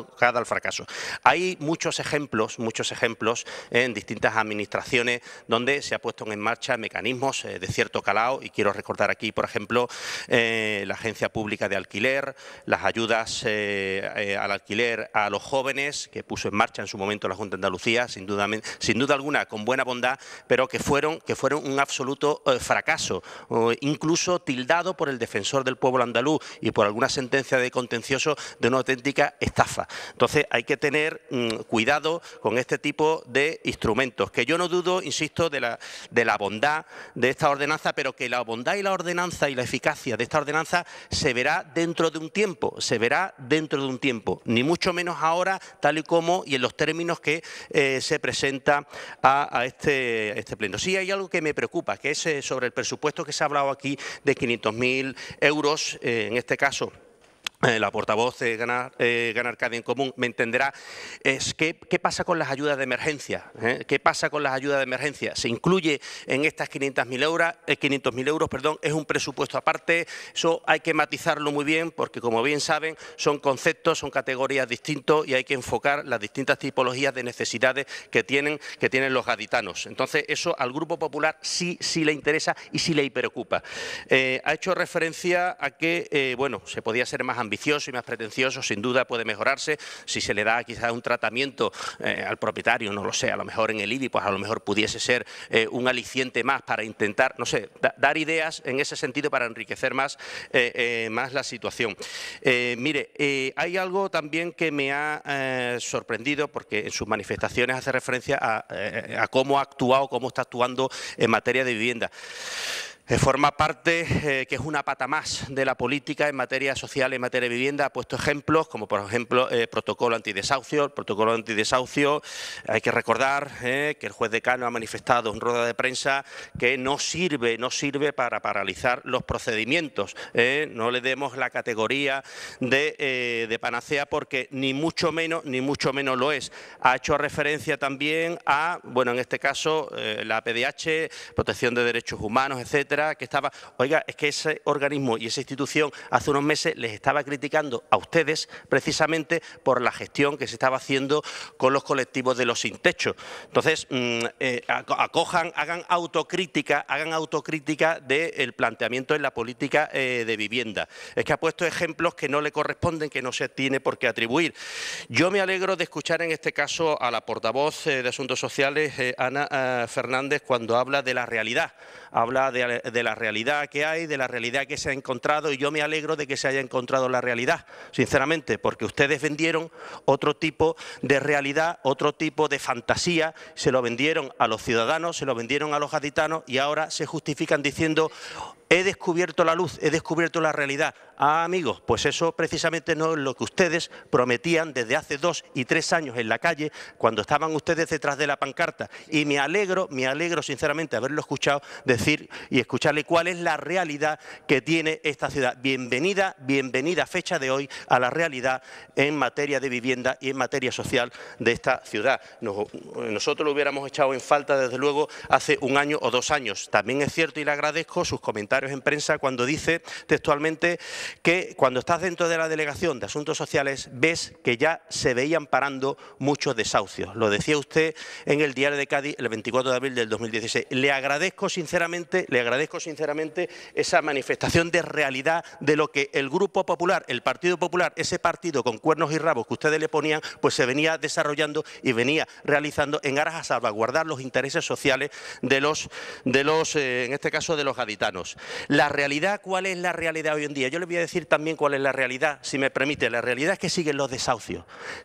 Hay muchos ejemplos en distintas administraciones donde se ha puesto en marcha mecanismos de cierto calado, y quiero recordar aquí, por ejemplo, la Agencia Pública de Alquiler, las ayudas al alquiler a los jóvenes que puso en marcha en su momento la Junta de Andalucía, sin duda alguna con buena bondad, pero que fueron un absoluto fracaso, incluso tildado por el defensor del pueblo andaluz y por alguna sentencia de contencioso de una auténtica estafa. Entonces hay que tener cuidado con este tipo de instrumentos, que yo no dudo, insisto, de la bondad de esta ordenanza, pero que la bondad y la ordenanza y la eficacia de esta ordenanza se verá dentro de un tiempo, ni mucho menos ahora, tal y como y en los términos que se presenta a este pleno. Sí hay algo que me preocupa, que es sobre el presupuesto que se ha hablado aquí de 500.000 euros, en este caso. La portavoz de Ganar Cádiz en Común me entenderá, es ¿qué pasa con las ayudas de emergencia? ¿Qué pasa con las ayudas de emergencia? ¿Se incluye en estas 500.000 euros? Es un presupuesto aparte. Eso hay que matizarlo muy bien, porque como bien saben son conceptos, son categorías distintos y hay que enfocar las distintas tipologías de necesidades que tienen los gaditanos. Entonces eso al Grupo Popular sí le interesa y sí le preocupa. Ha hecho referencia a que bueno, se podía ser más ambicioso y más pretencioso, sin duda puede mejorarse si se le da quizás un tratamiento al propietario, no lo sé, a lo mejor en el IBI, pues a lo mejor pudiese ser un aliciente más para intentar, no sé, dar ideas en ese sentido para enriquecer más la situación. Mire, hay algo también que me ha sorprendido, porque en sus manifestaciones hace referencia a cómo ha actuado, cómo está actuando en materia de vivienda. Forma parte, que es una pata más de la política en materia social, en materia de vivienda. Ha puesto ejemplos, como por ejemplo protocolo antidesahucio. El protocolo antidesahucio, hay que recordar que el juez decano ha manifestado en rueda de prensa que no sirve para paralizar los procedimientos. No le demos la categoría de panacea, porque ni mucho menos lo es. Ha hecho referencia también a, bueno, en este caso, la PDH, Protección de Derechos Humanos, etcétera, que estaba, oiga, es que ese organismo y esa institución hace unos meses les estaba criticando a ustedes precisamente por la gestión que se estaba haciendo con los colectivos de los sin techo. Entonces, hagan autocrítica del planteamiento en la política de vivienda. Es que ha puesto ejemplos que no le corresponden, que no se tiene por qué atribuir. Yo me alegro de escuchar en este caso a la portavoz de Asuntos Sociales, Ana Fernández, cuando habla de la realidad, habla de de la realidad que hay, de la realidad que se ha encontrado, y yo me alegro de que se haya encontrado la realidad, sinceramente, porque ustedes vendieron otro tipo de realidad, otro tipo de fantasía, se lo vendieron a los ciudadanos, se lo vendieron a los gaditanos y ahora se justifican diciendo: he descubierto la luz, he descubierto la realidad. Ah, amigos, pues eso precisamente no es lo que ustedes prometían desde hace 2 y 3 años en la calle, cuando estaban ustedes detrás de la pancarta. Y me alegro sinceramente haberlo escuchado decir y escucharle cuál es la realidad que tiene esta ciudad. Bienvenida, bienvenida fecha de hoy a la realidad en materia de vivienda y en materia social de esta ciudad. Nosotros lo hubiéramos echado en falta desde luego hace 1 año o 2 años. También es cierto y le agradezco sus comentarios en prensa cuando dice textualmente que cuando estás dentro de la Delegación de Asuntos Sociales ves que ya se veían parando muchos desahucios. Lo decía usted en el Diario de Cádiz el 24 de abril del 2016. Le agradezco sinceramente esa manifestación de realidad de lo que el Grupo Popular, el Partido Popular, ese partido con cuernos y rabos que ustedes le ponían, pues se venía desarrollando y venía realizando en aras a salvaguardar los intereses sociales de los en este caso de los gaditanos. La realidad, ¿cuál es la realidad hoy en día? Yo le voy a decir también cuál es la realidad, si me permite. La realidad es que siguen los desahucios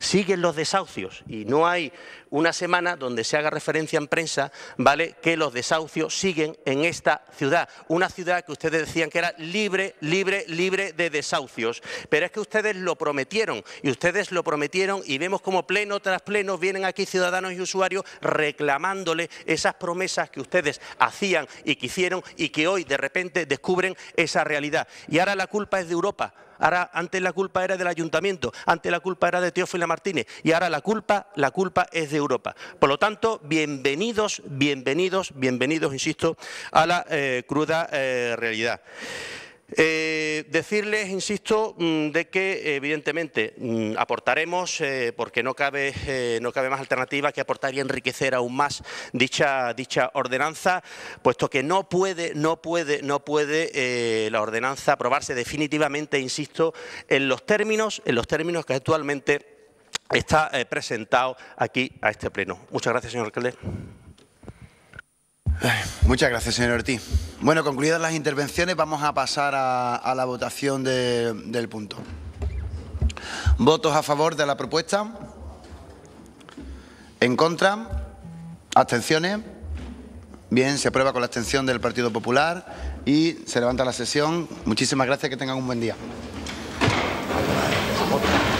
y no hay una semana donde se haga referencia en prensa, ¿vale?, que los desahucios siguen en esta ciudad, una ciudad que ustedes decían que era libre de desahucios, pero es que ustedes lo prometieron y vemos como pleno tras pleno vienen aquí ciudadanos y usuarios reclamándole esas promesas que ustedes hacían y que hicieron y que hoy de repente descubren esa realidad. Y ahora la culpa es de Europa. Ahora, antes la culpa era del Ayuntamiento, antes la culpa era de Teófila Martínez y ahora la culpa es de Europa. Por lo tanto, bienvenidos, insisto, a la cruda realidad. Decirles, insisto, de que evidentemente aportaremos, porque no cabe más alternativa que aportar y enriquecer aún más dicha ordenanza, puesto que no puede la ordenanza aprobarse definitivamente, insisto, en los términos que actualmente está presentado aquí a este pleno. Muchas gracias, señor alcalde. Muchas gracias, señor Ortiz. Bueno, concluidas las intervenciones, vamos a pasar a la votación del punto. ¿Votos a favor de la propuesta? ¿En contra? ¿Abstenciones? Bien, se aprueba con la abstención del Partido Popular y se levanta la sesión. Muchísimas gracias, que tengan un buen día.